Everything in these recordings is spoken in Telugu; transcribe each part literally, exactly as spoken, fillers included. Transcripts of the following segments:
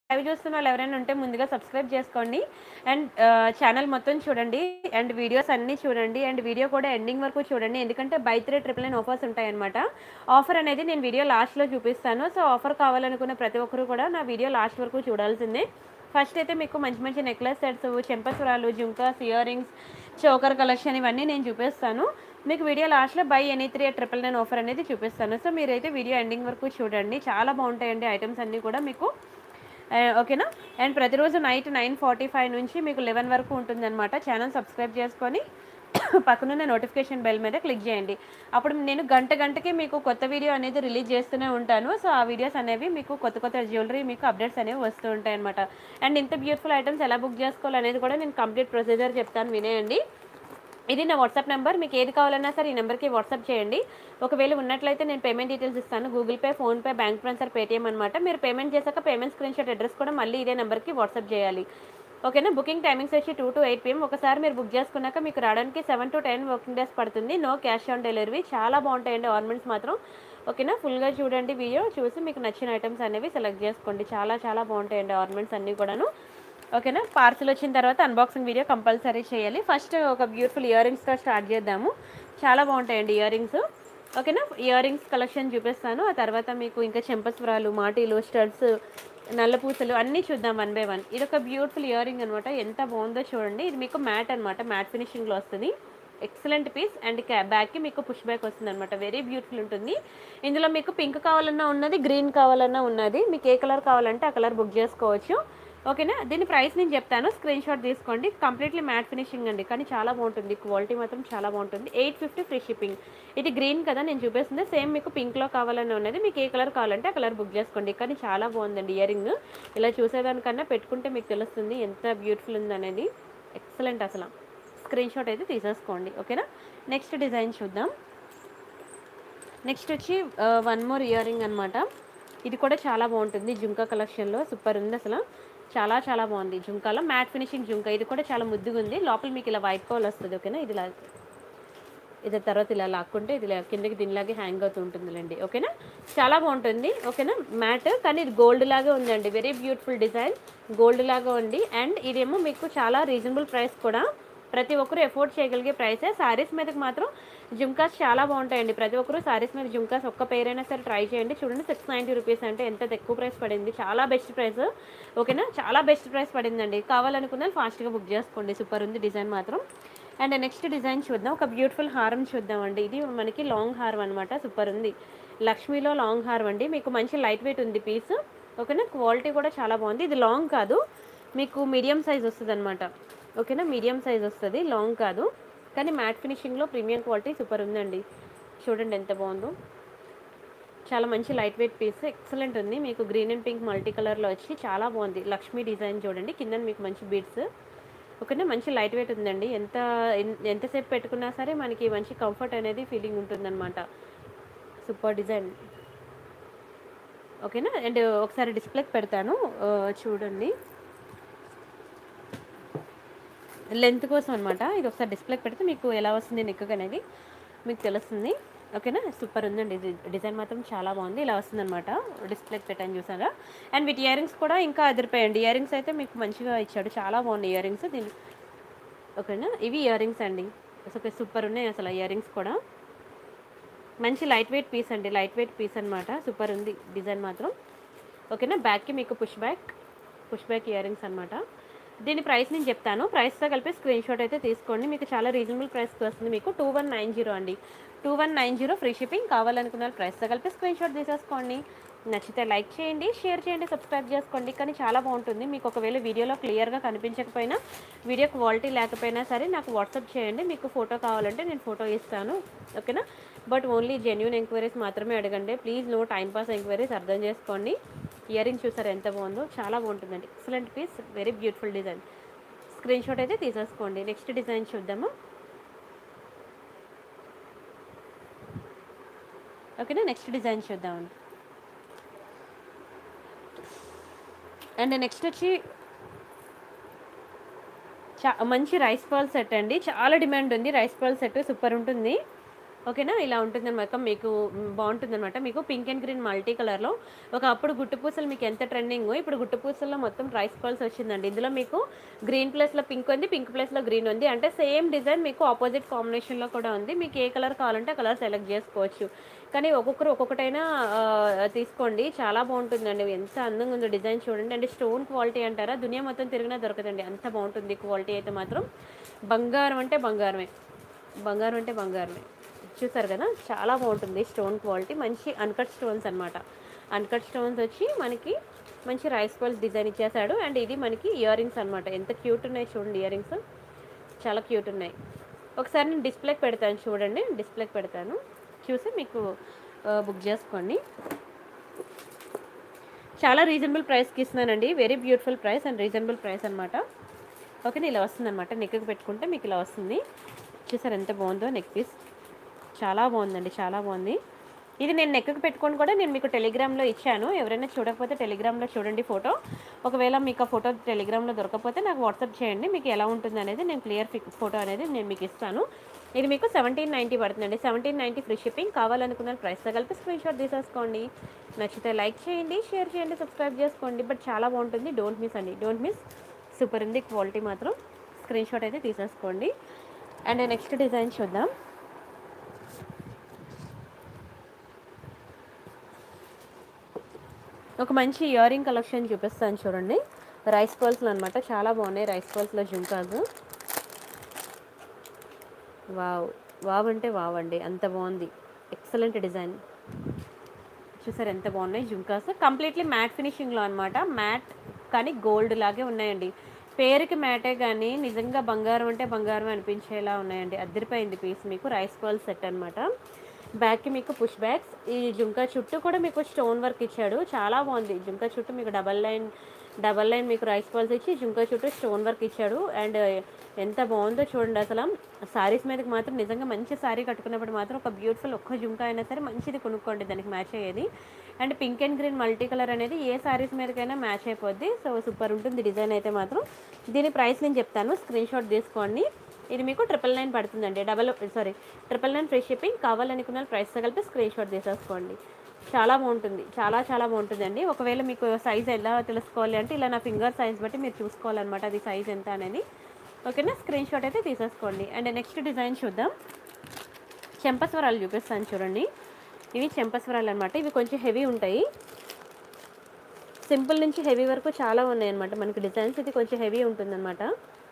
లైవ్ చూస్తున్న వాళ్ళు ఎవరైనా ఉంటే ముందుగా సబ్స్క్రైబ్ చేసుకోండి అండ్ ఛానల్ మొత్తం చూడండి అండ్ వీడియోస్ అన్నీ చూడండి అండ్ వీడియో కూడా ఎండింగ్ వరకు చూడండి ఎందుకంటే by three triple nine offers ఉంటాయన్నమాట. ఆఫర్ అనేది నేను వీడియో లాస్ట్లో చూపిస్తాను. సో ఆఫర్ కావాలనుకున్న ప్రతి ఒక్కరు కూడా నా వీడియో లాస్ట్ వరకు చూడాల్సిందే. ఫస్ట్ అయితే మీకు మంచి మంచి నెక్లెస్ సెట్స్, చెంపస్వరాలు, jhumkas, earrings, choker collection ఇవన్నీ నేను చూపిస్తాను. మీకు వీడియో లాస్ట్లో by any three triple nine offer అనేది చూపిస్తాను. సో మీరైతే వీడియో ఎండింగ్ వరకు చూడండి. చాలా బాగుంటాయండి ఐటమ్స్ అన్నీ కూడా మీకు. ఓకేనా. అండ్ ప్రతిరోజు నైట్ నైన్ ఫార్టీ ఫైవ్ నుంచి మీకు లెవెన్ వరకు ఉంటుందన్నమాట. ఛానల్ సబ్స్క్రైబ్ చేసుకొని పక్కనున్న నోటిఫికేషన్ బెల్ మీద క్లిక్ చేయండి. అప్పుడు నేను గంట గంటకి మీకు కొత్త వీడియో అనేది రిలీజ్ చేస్తూనే ఉంటాను. సో ఆ వీడియోస్ అనేవి మీకు కొత్త కొత్త జ్యువెలరీ మీకు అప్డేట్స్ అనేవి వస్తూ ఉంటాయి అనమాట. అండ్ ఇంత బ్యూటిఫుల్ ఐటమ్స్ ఎలా బుక్ చేసుకోవాలి అనేది కూడా నేను కంప్లీట్ ప్రొసీజర్ చెప్తాను, వినేయండి. ఇది నా వాట్సాప్ నెంబర్. మీకు ఏది కావాలన్నా సరే ఈ నెంబర్కి వాట్సాప్ చేయండి. ఒకవేళ ఉన్నట్లయితే నేను పేమెంట్ డీటెయిల్స్ ఇస్తాను. Google Pay, PhonePe, bank transfer, Paytm అనమాట. మీరు పేమెంట్ చేశాక పేమెంట్ స్క్రీన్ షాట్ అడ్రస్ కూడా మళ్ళీ ఇదే నెంబర్కి వాట్సాప్ చేయాలి. ఓకేనా. బుకింగ్ టైమింగ్స్ వచ్చి టూ టు ఎయిట్ పిఎం. ఒకసారి మీరు బుక్ చేసుకున్నాక మీకు రావడానికి seven to ten working days పడుతుంది. No cash on delivery. చాలా బాగుంటాయండి ఆర్నమెంట్స్ మాత్రం. ఓకేనా. ఫుల్గా చూడండి వీడియో, చూసి మీకు నచ్చిన ఐటమ్స్ అనేవి సెలెక్ట్ చేసుకోండి. చాలా చాలా బాగుంటాయండి ఆర్నమెంట్స్ అన్నీ కూడాను. ఓకేనా. పార్సిల్ వచ్చిన తర్వాత అన్బాక్సింగ్ వీడియో కంపల్సరీ చేయాలి. ఫస్ట్ ఒక బ్యూటిఫుల్ ఇయర్ రింగ్స్తో స్టార్ట్ చేద్దాము. చాలా బాగుంటాయండి ఇయర్ రింగ్స్. ఓకేనా. ఇయర్ రింగ్స్ కలెక్షన్ చూపిస్తాను. ఆ తర్వాత మీకు ఇంకా చెంపస్వరాలు, మాటీలు, స్టడ్స్, నల్ల పూసలు అన్నీ చూద్దాం వన్ బై వన్. ఇది ఒక బ్యూటిఫుల్ ఇయర్ రింగ్ అనమాట. ఎంత బాగుందో చూడండి. ఇది మీకు మ్యాట్ అనమాట. మ్యాట్ ఫినిషింగ్లో వస్తుంది. Excellent piece. అండ్ క్యా బ్యాక్కి మీకు పుష్ బ్యాక్ వస్తుంది అనమాట. వెరీ బ్యూటిఫుల్ ఉంటుంది. ఇందులో మీకు పింక్ కావాలన్నా ఉన్నది, గ్రీన్ కావాలన్నా ఉన్నది. మీకు ఏ కలర్ కావాలంటే ఆ కలర్ బుక్ చేసుకోవచ్చు. ఓకేనా. దీని ప్రైస్ నేను చెప్తాను, స్క్రీన్ షాట్ తీసుకోండి. కంప్లీట్లీ మ్యాట్ ఫినిషింగ్ అండి, కానీ చాలా బాగుంటుంది. క్వాలిటీ మాత్రం చాలా బాగుంటుంది. Eight fifty free shipping. ఇది గ్రీన్ కదా నేను చూపిస్తుంది. సేమ్ మీకు పింక్లో కావాలని ఉన్నది. మీకు ఏ కలర్ కావాలంటే ఆ కలర్ బుక్ చేసుకోండి. కానీ చాలా బాగుందండి ఇయర్ రింగ్. ఇలా చూసేదానికన్నా పెట్టుకుంటే మీకు తెలుస్తుంది ఎంత బ్యూటిఫుల్ ఉంది అనేది. ఎక్సలెంట్ అసలు. స్క్రీన్ షాట్ అయితే తీసేసుకోండి. ఓకేనా. నెక్స్ట్ డిజైన్ చూద్దాం. నెక్స్ట్ వచ్చి వన్ మోర్ ఇయర్ రింగ్ అనమాట. ఇది కూడా చాలా బాగుంటుంది. జుంకా కలెక్షన్లో సూపర్ ఉంది అసలు. చాలా చాలా బాగుంది. జుంకాలో మ్యాట్ ఫినిషింగ్ జుంకా. ఇది కూడా చాలా ముద్దుగా ఉంది. లోపల మీకు ఇలా వైట్ కవర్ వస్తుంది. ఓకేనా. ఇది ఇలా ఇది తర్వాత ఇలా లాక్కుంటే ఇది కిందకి దీనిలాగే హ్యాంగ్ అవుతూ ఉంటుందిలేండి. ఓకేనా. చాలా బాగుంటుంది. ఓకేనా. మ్యాట్, కానీ ఇది గోల్డ్ లాగా ఉందండి. Very beautiful design. గోల్డ్ లాగా ఉంది. అండ్ ఇదేమో మీకు చాలా రీజనబుల్ ప్రైస్ కూడా. ప్రతి ఒక్కరు ఎఫోర్డ్ చేయగలిగే ప్రైసే. శారీస్ మీదకి మాత్రం జుంకాస్ చాలా బాగుంటాయండి. ప్రతి ఒక్కరు శారీస్ మీద జుంకాస్ ఒక్క పేరైనా సరే ట్రై చేయండి. చూడండి, సిక్స్ నైంటీ రూపీస్ అంటే ఎంత ఎక్కువ ప్రైస్ పడింది. చాలా బెస్ట్ ప్రైస్. ఓకేనా. చాలా బెస్ట్ ప్రైస్ పడిందండి. కావాలనుకున్న ఫాస్ట్గా బుక్ చేసుకోండి. సూపర్ ఉంది డిజైన్ మాత్రం. అండ్ నెక్స్ట్ డిజైన్ చూద్దాం. ఒక బ్యూటిఫుల్ హారం చూద్దామండి. ఇది మనకి లాంగ్ హారం అనమాట. సూపర్ ఉంది. లక్ష్మీలో లాంగ్ హారం అండి. మీకు మంచి లైట్ వెయిట్ ఉంది పీస్. ఓకేనా. క్వాలిటీ కూడా చాలా బాగుంది. ఇది లాంగ్ కాదు, మీకు మీడియం సైజ్ వస్తుంది అనమాట. ఓకేనా. మీడియం సైజ్ వస్తుంది, లాంగ్ కాదు. కానీ మ్యాట్ ఫినిషింగ్లో ప్రీమియం క్వాలిటీ సూపర్ ఉందండి. చూడండి ఎంత బాగుందో. చాలా మంచి లైట్ వెయిట్ పీస్. ఎక్సలెంట్ ఉంది. మీకు గ్రీన్ అండ్ పింక్ మల్టీ కలర్లో వచ్చి చాలా బాగుంది. లక్ష్మీ డిజైన్ చూడండి. కింద మీకు మంచి బీడ్స్. ఓకేనా. మంచి లైట్ వెయిట్ ఉందండి. ఎంత ఎంతసేపు పెట్టుకున్నా సరే మనకి మంచి కంఫర్ట్ అనేది ఫీలింగ్ ఉంటుందన్నమాట. Super design. ఓకేనా. అండ్ ఒకసారి డిస్ప్లేకి పెడతాను చూడండి, లెంత్ కోసం అనమాట. ఇది ఒకసారి డిస్ప్లేకి పెడితే మీకు ఎలా వస్తుంది నెక్ అనేది మీకు తెలుస్తుంది. ఓకేనా. సూపర్ ఉందండి. డిజైన్ మాత్రం చాలా బాగుంది. ఇలా వస్తుంది అనమాట. డిస్ప్లేకి పెట్టాను చూసారా. అండ్ వీటి ఇయర్ రింగ్స్ కూడా ఇంకా అదిరిపోయండి. ఇయర్ రింగ్స్ అయితే మీకు మంచిగా ఇచ్చాడు. చాలా బాగున్నాయి ఇయర్ రింగ్స్ దీని. ఓకేనా. ఇవి ఇయర్ రింగ్స్ అండి. ఓకే, సూపర్ ఉన్నాయి అసలు ఇయర్ రింగ్స్ కూడా. మంచి లైట్ వెయిట్ పీస్ అండి. లైట్ వెయిట్ పీస్ అనమాట. సూపర్ ఉంది డిజైన్ మాత్రం. ఓకేనా. బ్యాక్కి మీకు push back push back earrings అనమాట. దీని ప్రైస్ నేను చెప్తాను. ప్రైస్తో కలిపి స్క్రీన్ షాట్ అయితే తీసుకోండి. మీకు చాలా రీజనబుల్ ప్రైస్కి వస్తుంది. మీకు టూ వన్ నైన్ జీరో అండి. Two one nine zero free shipping. కావాలనుకున్న ప్రైస్తో కలిపి స్క్రీన్ షాట్ తీసేసుకోండి. నచ్చితే లైక్ చేయండి, షేర్ చేయండి, సబ్స్క్రైబ్ చేసుకోండి. కానీ చాలా బాగుంటుంది. మీకు ఒకవేళ వీడియోలో క్లియర్గా కనిపించకపోయినా, వీడియో క్వాలిటీ లేకపోయినా సరే నాకు వాట్సాప్ చేయండి. మీకు ఫోటో కావాలంటే నేను ఫోటో ఇస్తాను. ఓకేనా. బట్ ఓన్లీ జెన్యూన్ ఎంక్వైరీస్ మాత్రమే అడగండి ప్లీజ్. No timepass enquiries. అర్థం చేసుకోండి. ఇయర్ రింగ్ చూసారు ఎంత బాగుందో. చాలా బాగుంటుందండి. Excellent piece. Very beautiful design. Screen shot అయితే తీసేసుకోండి. నెక్స్ట్ డిజైన్ చూద్దాము. ఓకేనా. నెక్స్ట్ డిజైన్ చూద్దామండి. అండ్ నెక్స్ట్ వచ్చి చా మంచి రైస్ పర్ల్ సెట్ అండి. చాలా డిమాండ్ ఉంది రైస్ పర్ల్ సెట్. సూపర్ ఉంటుంది. ఓకేనా? ఇలా ఉంటుందనమాట. మీకు హ్మ్, బావుంటుందనమాట. మీకు పింక్ అండ్ గ్రీన్ మల్టీ కలర్‌లో ఒకప్పుడు గుట్టు పూసలు మీకు ఎంత ట్రెండింగో, ఇప్పుడు గుట్టు పూసల్లో మొత్తం రైస్ పర్ల్స్ వచ్చిందండి. ఇందులో మీకు గ్రీన్ ప్లేస్‌లో పింక్ ఉంది. పింక్ ప్లేస్‌లో గ్రీన్ ఉంది. అంటే సేమ్ డిజైన్ మీకు అపోజిట్ కాంబినేషన్‌లో కూడా ఉంది. మీకు ఏ కలర్ కావాలంటే ఆ కలర్ సెలెక్ట్ జేసుకోవచ్చు. కానీ ఒక్కొక్కరు ఒక్కొక్కటైనా ఆహ్, తీసుకోండి. చాలా బావుంటుందండి. ఎంత అందంగా ఉందో డిజైన్ చూడండి. అంటే స్టోన్ క్వాలిటీ అంటారా? దునియా మొత్తం తిరిగినా దొరకదండి. అంత బావుంటుంది క్వాలిటీ అయితే మాత్రం. బంగారం అంటే బంగారమే. బంగారం అంటే బంగారమే. చూసారు కదా! చాలా బావుంటుంది స్టోన్ క్వాలిటీ. మంచి అన్‌కట్ స్టోన్స్ అనమాట. అన్‌కట్ స్టోన్స్ వచ్చి మనకి మంచి రైస్ పర్ల్స్ డిజైన్ ఇచ్చేసాడు. అండ్ ఇది మనకి ఇయర్ రింగ్స్ అనమాట. ఎంత క్యూట్ ఉన్నాయి చూడండి ఇయర్ రింగ్స్. చాలా క్యూట్ ఉన్నాయి. ఒకసారి నేను డిస్‌ప్లేకి పెడతాను చూడండి. డిస్‌ప్లేకి పెడతాను. చూసి మీకు ఆహ్, బుక్ చేసుకోండి. చాలా రీజనబుల్ ప్రైస్‌కి ఇస్తున్నానండి. Very beautiful price and reasonable price అనమాట. ఓకేనా? ఇలా వస్తుందనమాట. నెక్‌కి పెట్టుకుంటే మీకు ఇలా వస్తుంది. చూసారా ఎంత బావుందో నెక్ పీస్. చాలా బావుందండి. చాలా బావుంది. ఇది నేను నెక్‌కి పెట్టుకొని కూడా నేను మీకు టెలిగ్రామ్‌లో ఇచ్చాను. ఎవరైనా చూడకపోతే టెలిగ్రామ్‌లో చూడండి ఫోటో. ఒకవేళ మీకు ఆ ఫోటో టెలిగ్రామ్‌లో దొరకకపోతే నాకు వాట్సాప్ చేయండి. మీకు ఎలా ఉంటుందనేది నేను క్లియర్ పిక్ ఫోటో అనేది నేను మీకు ఇస్తాను. ఇది మీకు పదిహేను తొంభై పడుతుందండి. పదిహేను తొంభై ఫ్రీ షిప్పింగ్. కావాలనుకున్న ప్రైస్‌తో కలిపి స్క్రీన్‌షాట్ తీసేసుకోండి. నచ్చితే లైక్ చేయండి, షేర్ చేయండి, సబ్స్క్రైబ్ చేసుకోండి. బట్ చాలా బావుంటుంది. డోంట్ మిస్ అండి. Don't miss. సూపర్ ఉంది క్వాలిటీ మాత్రం. స్క్రీన్‌షాట్ అయితే తీసేసుకోండి. అండ్ నెక్స్ట్ డిజైన్ చూద్దాం. ఒక మంచి ఇయర్ రింగ్ కలెక్షన్ చూపిస్తాను చూడండి. రైస్ పర్ల్స్‌లో అనమాట. చాలా బాగున్నాయి రైస్ పర్ల్స్‌లో జుంకాస్. వావ్! వావ్ అంటే వావ్ అండి. అంత బాగుంది. Excellent design. చూసారు ఎంత బాగున్నాయి జుంకాస్. కంప్లీట్లీ మ్యాట్ ఫినిషింగ్‌లో అనమాట. మ్యాట్ కానీ గోల్డ్ లాగే ఉన్నాయండి. పేరుకి మ్యాటే గానీ నిజంగా బంగారం అంటే బంగారం అనిపించేలా ఉన్నాయండి. అదిరిపోయింది పీస్ మీకు. రైస్ పర్ల్ సెట్ అనమాట. బ్యాక్‌కి మీకు పుష్ బ్యాగ్స్. ఈ జుంకా చుట్టూ కూడా మీకు స్టోన్ వర్క్ ఇచ్చాడు. చాలా బాగుంది. జుంకా చుట్టూ మీకు డబల్ లైన్ డబల్ లైన్ మీకు రైస్ పర్ల్స్ ఇచ్చి జుంకా చుట్టూ స్టోన్ వర్క్ ఇచ్చాడు. అండ్ ఎంత బాగుందో చూడండి అసలు. సారీస్ మీదకి మాత్రం నిజంగా మంచి సారీ కట్టుకున్నప్పుడు మాత్రం ఒక బ్యూటిఫుల్ ఒక్క జుంకా అయినా సరే మంచిది కొనుక్కోండి దానికి మ్యాచ్ అయ్యేది. And pink and green multi colour అనేది ఏ సారీస్ మీదకైనా మ్యాచ్ అయిపోద్ది. సో సూపర్ ఉంటుంది డిజైన్ అయితే మాత్రం. దీని ప్రైస్ నేను చెప్తాను. స్క్రీన్ షాట్ తీసుకోండి. ఇది మీకు ట్రిపుల్ నైన్ పడుతుందండి. Double sorry triple nine free shipping. కావాలనుకున్న ప్రైస్తో కలిపి స్క్రీన్ షాట్ తీసేసుకోండి. చాలా బాగుంటుంది. చాలా చాలా బాగుంటుందండి. ఒకవేళ మీకు సైజ్ ఎలా తెలుసుకోవాలి అంటే ఇలా నా ఫింగర్ సైజ్ బట్టి మీరు చూసుకోవాలన్నమాట. అది సైజ్ ఎంత అనేది. ఓకేనా? స్క్రీన్ షాట్ అయితే తీసేసుకోండి. అండ్ నెక్స్ట్ డిజైన్ చూద్దాం. చెంపస్వరాలు చూపిస్తాను చూడండి. ఇవి చెంపస్వరాలు అనమాట. ఇవి కొంచెం హెవీ ఉంటాయి. సింపుల్ నుంచి హెవీ వరకు చాలా ఉన్నాయన్నమాట మనకి డిజైన్స్. ఇది కొంచెం హెవీ ఉంటుందన్నమాట.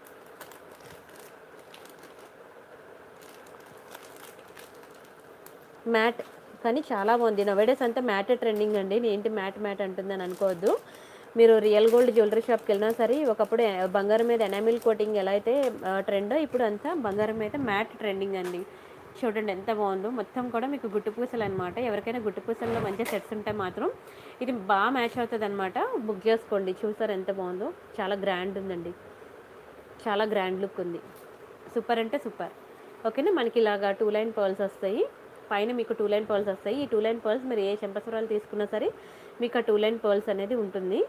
మ్యాట్ కానీ చాలా బాగుంది. నవేడేస్ అంతా మ్యాటే ట్రెండింగ్ అండి. ఏంటి మ్యాట్ మ్యాట్ అంటుందని అనుకోవద్దు. మీరు రియల్ గోల్డ్ జ్యువెలరీ షాప్కి వెళ్ళినా సరే ఒకప్పుడు ఎ- బంగారం మీద ఎనామిల్ కోటింగ్ ఎలా అయితే ఆ, ట్రెండో ఇప్పుడు అంతా బంగారం మీద మ్యాట్ ట్రెండింగ్ అండి. చూడండి ఎంత బాగుందో. మొత్తం కూడా మీకు గుట్టు పూసలు అనమాట. ఎవరికైనా గుట్టు పూసల్లో మంచి సెట్స్ ఉంటే మాత్రం ఇది బాగా మ్యాచ్ అవుతుంది అనమాట. బుక్ చేసుకోండి. చూసారు ఎంత బాగుందో. చాలా గ్రాండ్ ఉందండి. చాలా గ్రాండ్ లుక్ ఉంది. సూపర్ అంటే సూపర్. ఓకేనా? మనకి ఇలాగా టూ లైన్ పర్ల్స్ వస్తాయి. పైన మీకు టూ లైన్ పర్ల్స్ వస్తాయి. ఈ టూ లైన్ పర్ల్స్ మీరు ఏ చెంపస్వరాలు తీసుకున్నా సరే మీకు ఆ టూ లైన్ పర్ల్స్ అనేది ఉంటుంది.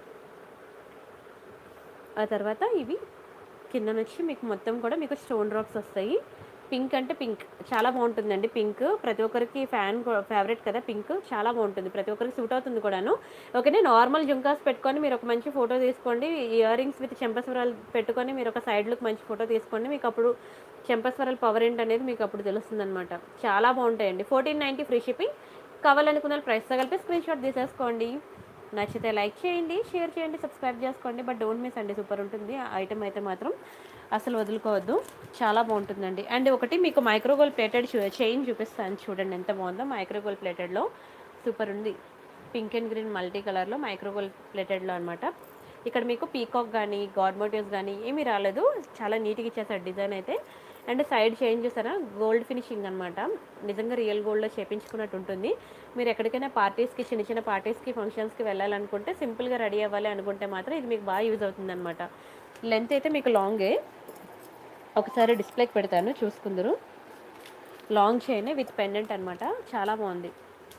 ఆ తర్వాత ఇవి కింద నుంచి మీకు మొత్తం కూడా మీకు స్టోన్ డ్రాప్స్ వస్తాయి. పింక్ అంటే పింక్ చాలా బాగుంటుందండి. పింక్ ప్రతి ఒక్కరికి ఫ్యాన్ ఫేవరెట్ కదా. పింక్ చాలా బాగుంటుంది. ప్రతి ఒక్కరికి సూట్ అవుతుంది కూడాను. ఓకేనా? నార్మల్ జుంకాస్ పెట్టుకొని మీరు ఒక మంచి ఫోటో తీసుకోండి. ఇయర్ రింగ్స్ విత్ చెంపస్వరాలు పెట్టుకొని మీరు ఒక సైడ్ లుక్ మంచి ఫోటో తీసుకోండి. మీకు అప్పుడు చెంపస్వరాల పవర్ ఏంటనేది మీకు అప్పుడు తెలుస్తుందనమాట. చాలా బాగుంటాయండి. Fourteen ninety free shipping. కావాలనుకున్న ప్రైస్తో కలిపి స్క్రీన్ షాట్ తీసేసుకోండి. నచ్చితే లైక్ చేయండి, షేర్ చేయండి, సబ్స్క్రైబ్ చేసుకోండి. బట్ డోంట్ మిస్ అండి. సూపర్ ఉంటుంది ఆ ఐటమ్ అయితే మాత్రం. అసలు వదులుకోవద్దు. చాలా బాగుంటుందండి. అండ్ ఒకటి మీకు మైక్రోగోల్ ప్లేటెడ్ చైన్ చూపిస్తాను చూడండి ఎంత బాగుందో. మైక్రోగోల్ ప్లేటెడ్లో సూపర్ ఉంది. పింక్ అండ్ గ్రీన్ మల్టీ కలర్లో మైక్రోగోల్ ప్లేటెడ్లో అనమాట. ఇక్కడ మీకు పీకాక్ కానీ గాడ్ మోటివ్స్ కానీ ఏమీ రాలేదు. చాలా నీట్గా ఇచ్చేసారు డిజైన్ అయితే. అండ్ సైడ్ చైన్ చూసారా గోల్డ్ ఫినిషింగ్ అనమాట. నిజంగా రియల్ గోల్డ్లో చేపించుకున్నట్టు ఉంటుంది. మీరు ఎక్కడికైనా పార్టీస్కి చిన్న చిన్న పార్టీస్కి ఫంక్షన్స్కి వెళ్ళాలనుకుంటే సింపుల్గా రెడీ అవ్వాలి అనుకుంటే మాత్రం ఇది మీకు బాగా యూజ్ అవుతుంది అనమాట. లెంత్ అయితే మీకు లాంగే. ఒకసారి డిస్ప్లేకి పెడతాను చూసుకుందరు. లాంగ్ చైన్ విత్ పెండెంట్ అనమాట. చాలా బాగుంది.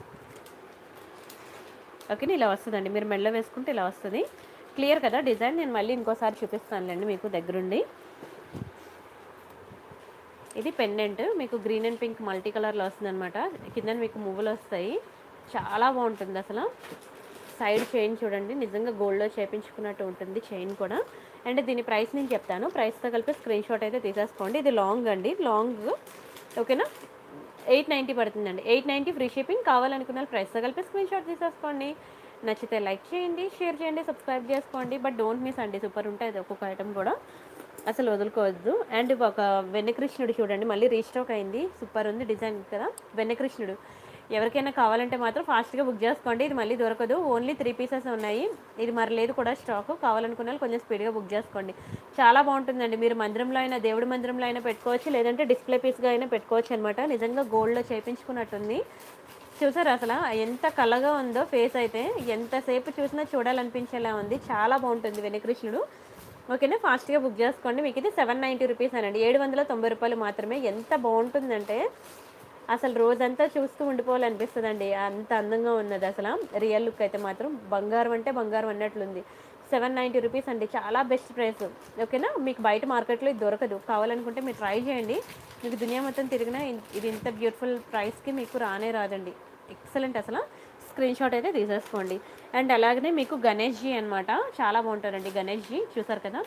ఓకేనా? ఇలా వస్తుందండి. మీరు మెడలో వేసుకుంటే ఇలా వస్తుంది. క్లియర్ కదా డిజైన్. నేను మళ్ళీ ఇంకోసారి చూపిస్తానులేండి మీకు దగ్గరుండి. ఇది పెండెంట్ మీకు గ్రీన్ అండ్ పింక్ మల్టీ కలర్లో వస్తుందన్నమాట. కింద మీకు మువ్వలు వస్తాయి, చాలా బాగుంటుంది అసలు. సైడ్ చైన్ చూడండి, నిజంగా గోల్డ్లో చేయించుకున్నట్టు ఉంటుంది చైన్ కూడా. అండ్ దీని ప్రైస్ నేను చెప్తాను, ప్రైస్తో కలిపి స్క్రీన్ షాట్ అయితే తీసేసుకోండి. ఇది లాంగ్ అండి, లాంగ్ ఓకేనా. ఎయిట్ నైంటీ పడుతుందండి, ఎయిట్ నైంటీ ఫ్రీ షిప్పింగ్. కావాలనుకున్న ప్రైస్తో కలిపి స్క్రీన్ షాట్ తీసేసుకోండి. నచ్చితే లైక్ చేయండి, షేర్ చేయండి, సబ్స్క్రైబ్ చేసుకోండి. బట్ డోంట్ మిస్ అండి, సూపర్ ఉంటుంది ఒక్కొక్క ఐటమ్ కూడా, అసలు వదులుకోవద్దు. అండ్ ఒక వెన్నకృష్ణుడు చూడండి, మళ్ళీ రీస్టాక్ అయింది, సూపర్ ఉంది డిజైన్ కదా. వెన్నకృష్ణుడు ఎవరికైనా కావాలంటే మాత్రం ఫాస్ట్గా బుక్ చేసుకోండి, ఇది మళ్ళీ దొరకదు. ఓన్లీ త్రీ పీసెస్ ఉన్నాయి, ఇది మరి లేదు కూడా స్టాక్. కావాలనుకున్న వాళ్ళు కొంచెం స్పీడ్గా బుక్ చేసుకోండి, చాలా బాగుంటుందండి. మీరు మందిరంలో అయినా, దేవుడి మందిరంలో అయినా పెట్టుకోవచ్చు, లేదంటే డిస్ప్లే పీస్గా అయినా పెట్టుకోవచ్చు అనమాట. నిజంగా గోల్డ్లో చేయించుకున్నట్టుంది. చూసారు అసలు ఎంత కళగా ఉందో ఫేస్ అయితే, ఎంతసేపు చూసినా చూడాలనిపించేలా ఉంది, చాలా బాగుంటుంది వెన్నకృష్ణుడు. ఓకేనా, ఫాస్ట్గా బుక్ చేసుకోండి. మీకు ఇది సెవెన్ నైంటీ రూపీస్ అనండి, ఏడు వందల తొంభై రూపాయలు మాత్రమే. ఎంత బాగుంటుందంటే అసలు రోజంతా చూస్తూ ఉండిపోవాలనిపిస్తుందండి, అంత అందంగా ఉన్నది అసలు. రియల్ లుక్ అయితే మాత్రం బంగారం అంటే బంగారం అన్నట్లుంది. సెవెన్ నైంటీ రూపీస్ అండి, చాలా బెస్ట్ ప్రైస్. ఓకేనా, మీకు బయట మార్కెట్లో ఇది దొరకదు. కావాలనుకుంటే మీరు ట్రై చేయండి, మీకు దునియా మొత్తం తిరిగినా ఇది ఇంత బ్యూటిఫుల్ ప్రైస్కి మీకు రానే రాదండి. ఎక్సలెంట్ అసలు. స్క్రీన్ షాట్ అయితే తీసేసుకోండి. అండ్ అలాగనే మీకు గణేష్జీ అనమాట, చాలా బాగుంటారండి గణేష్జీ. చూసారు కదా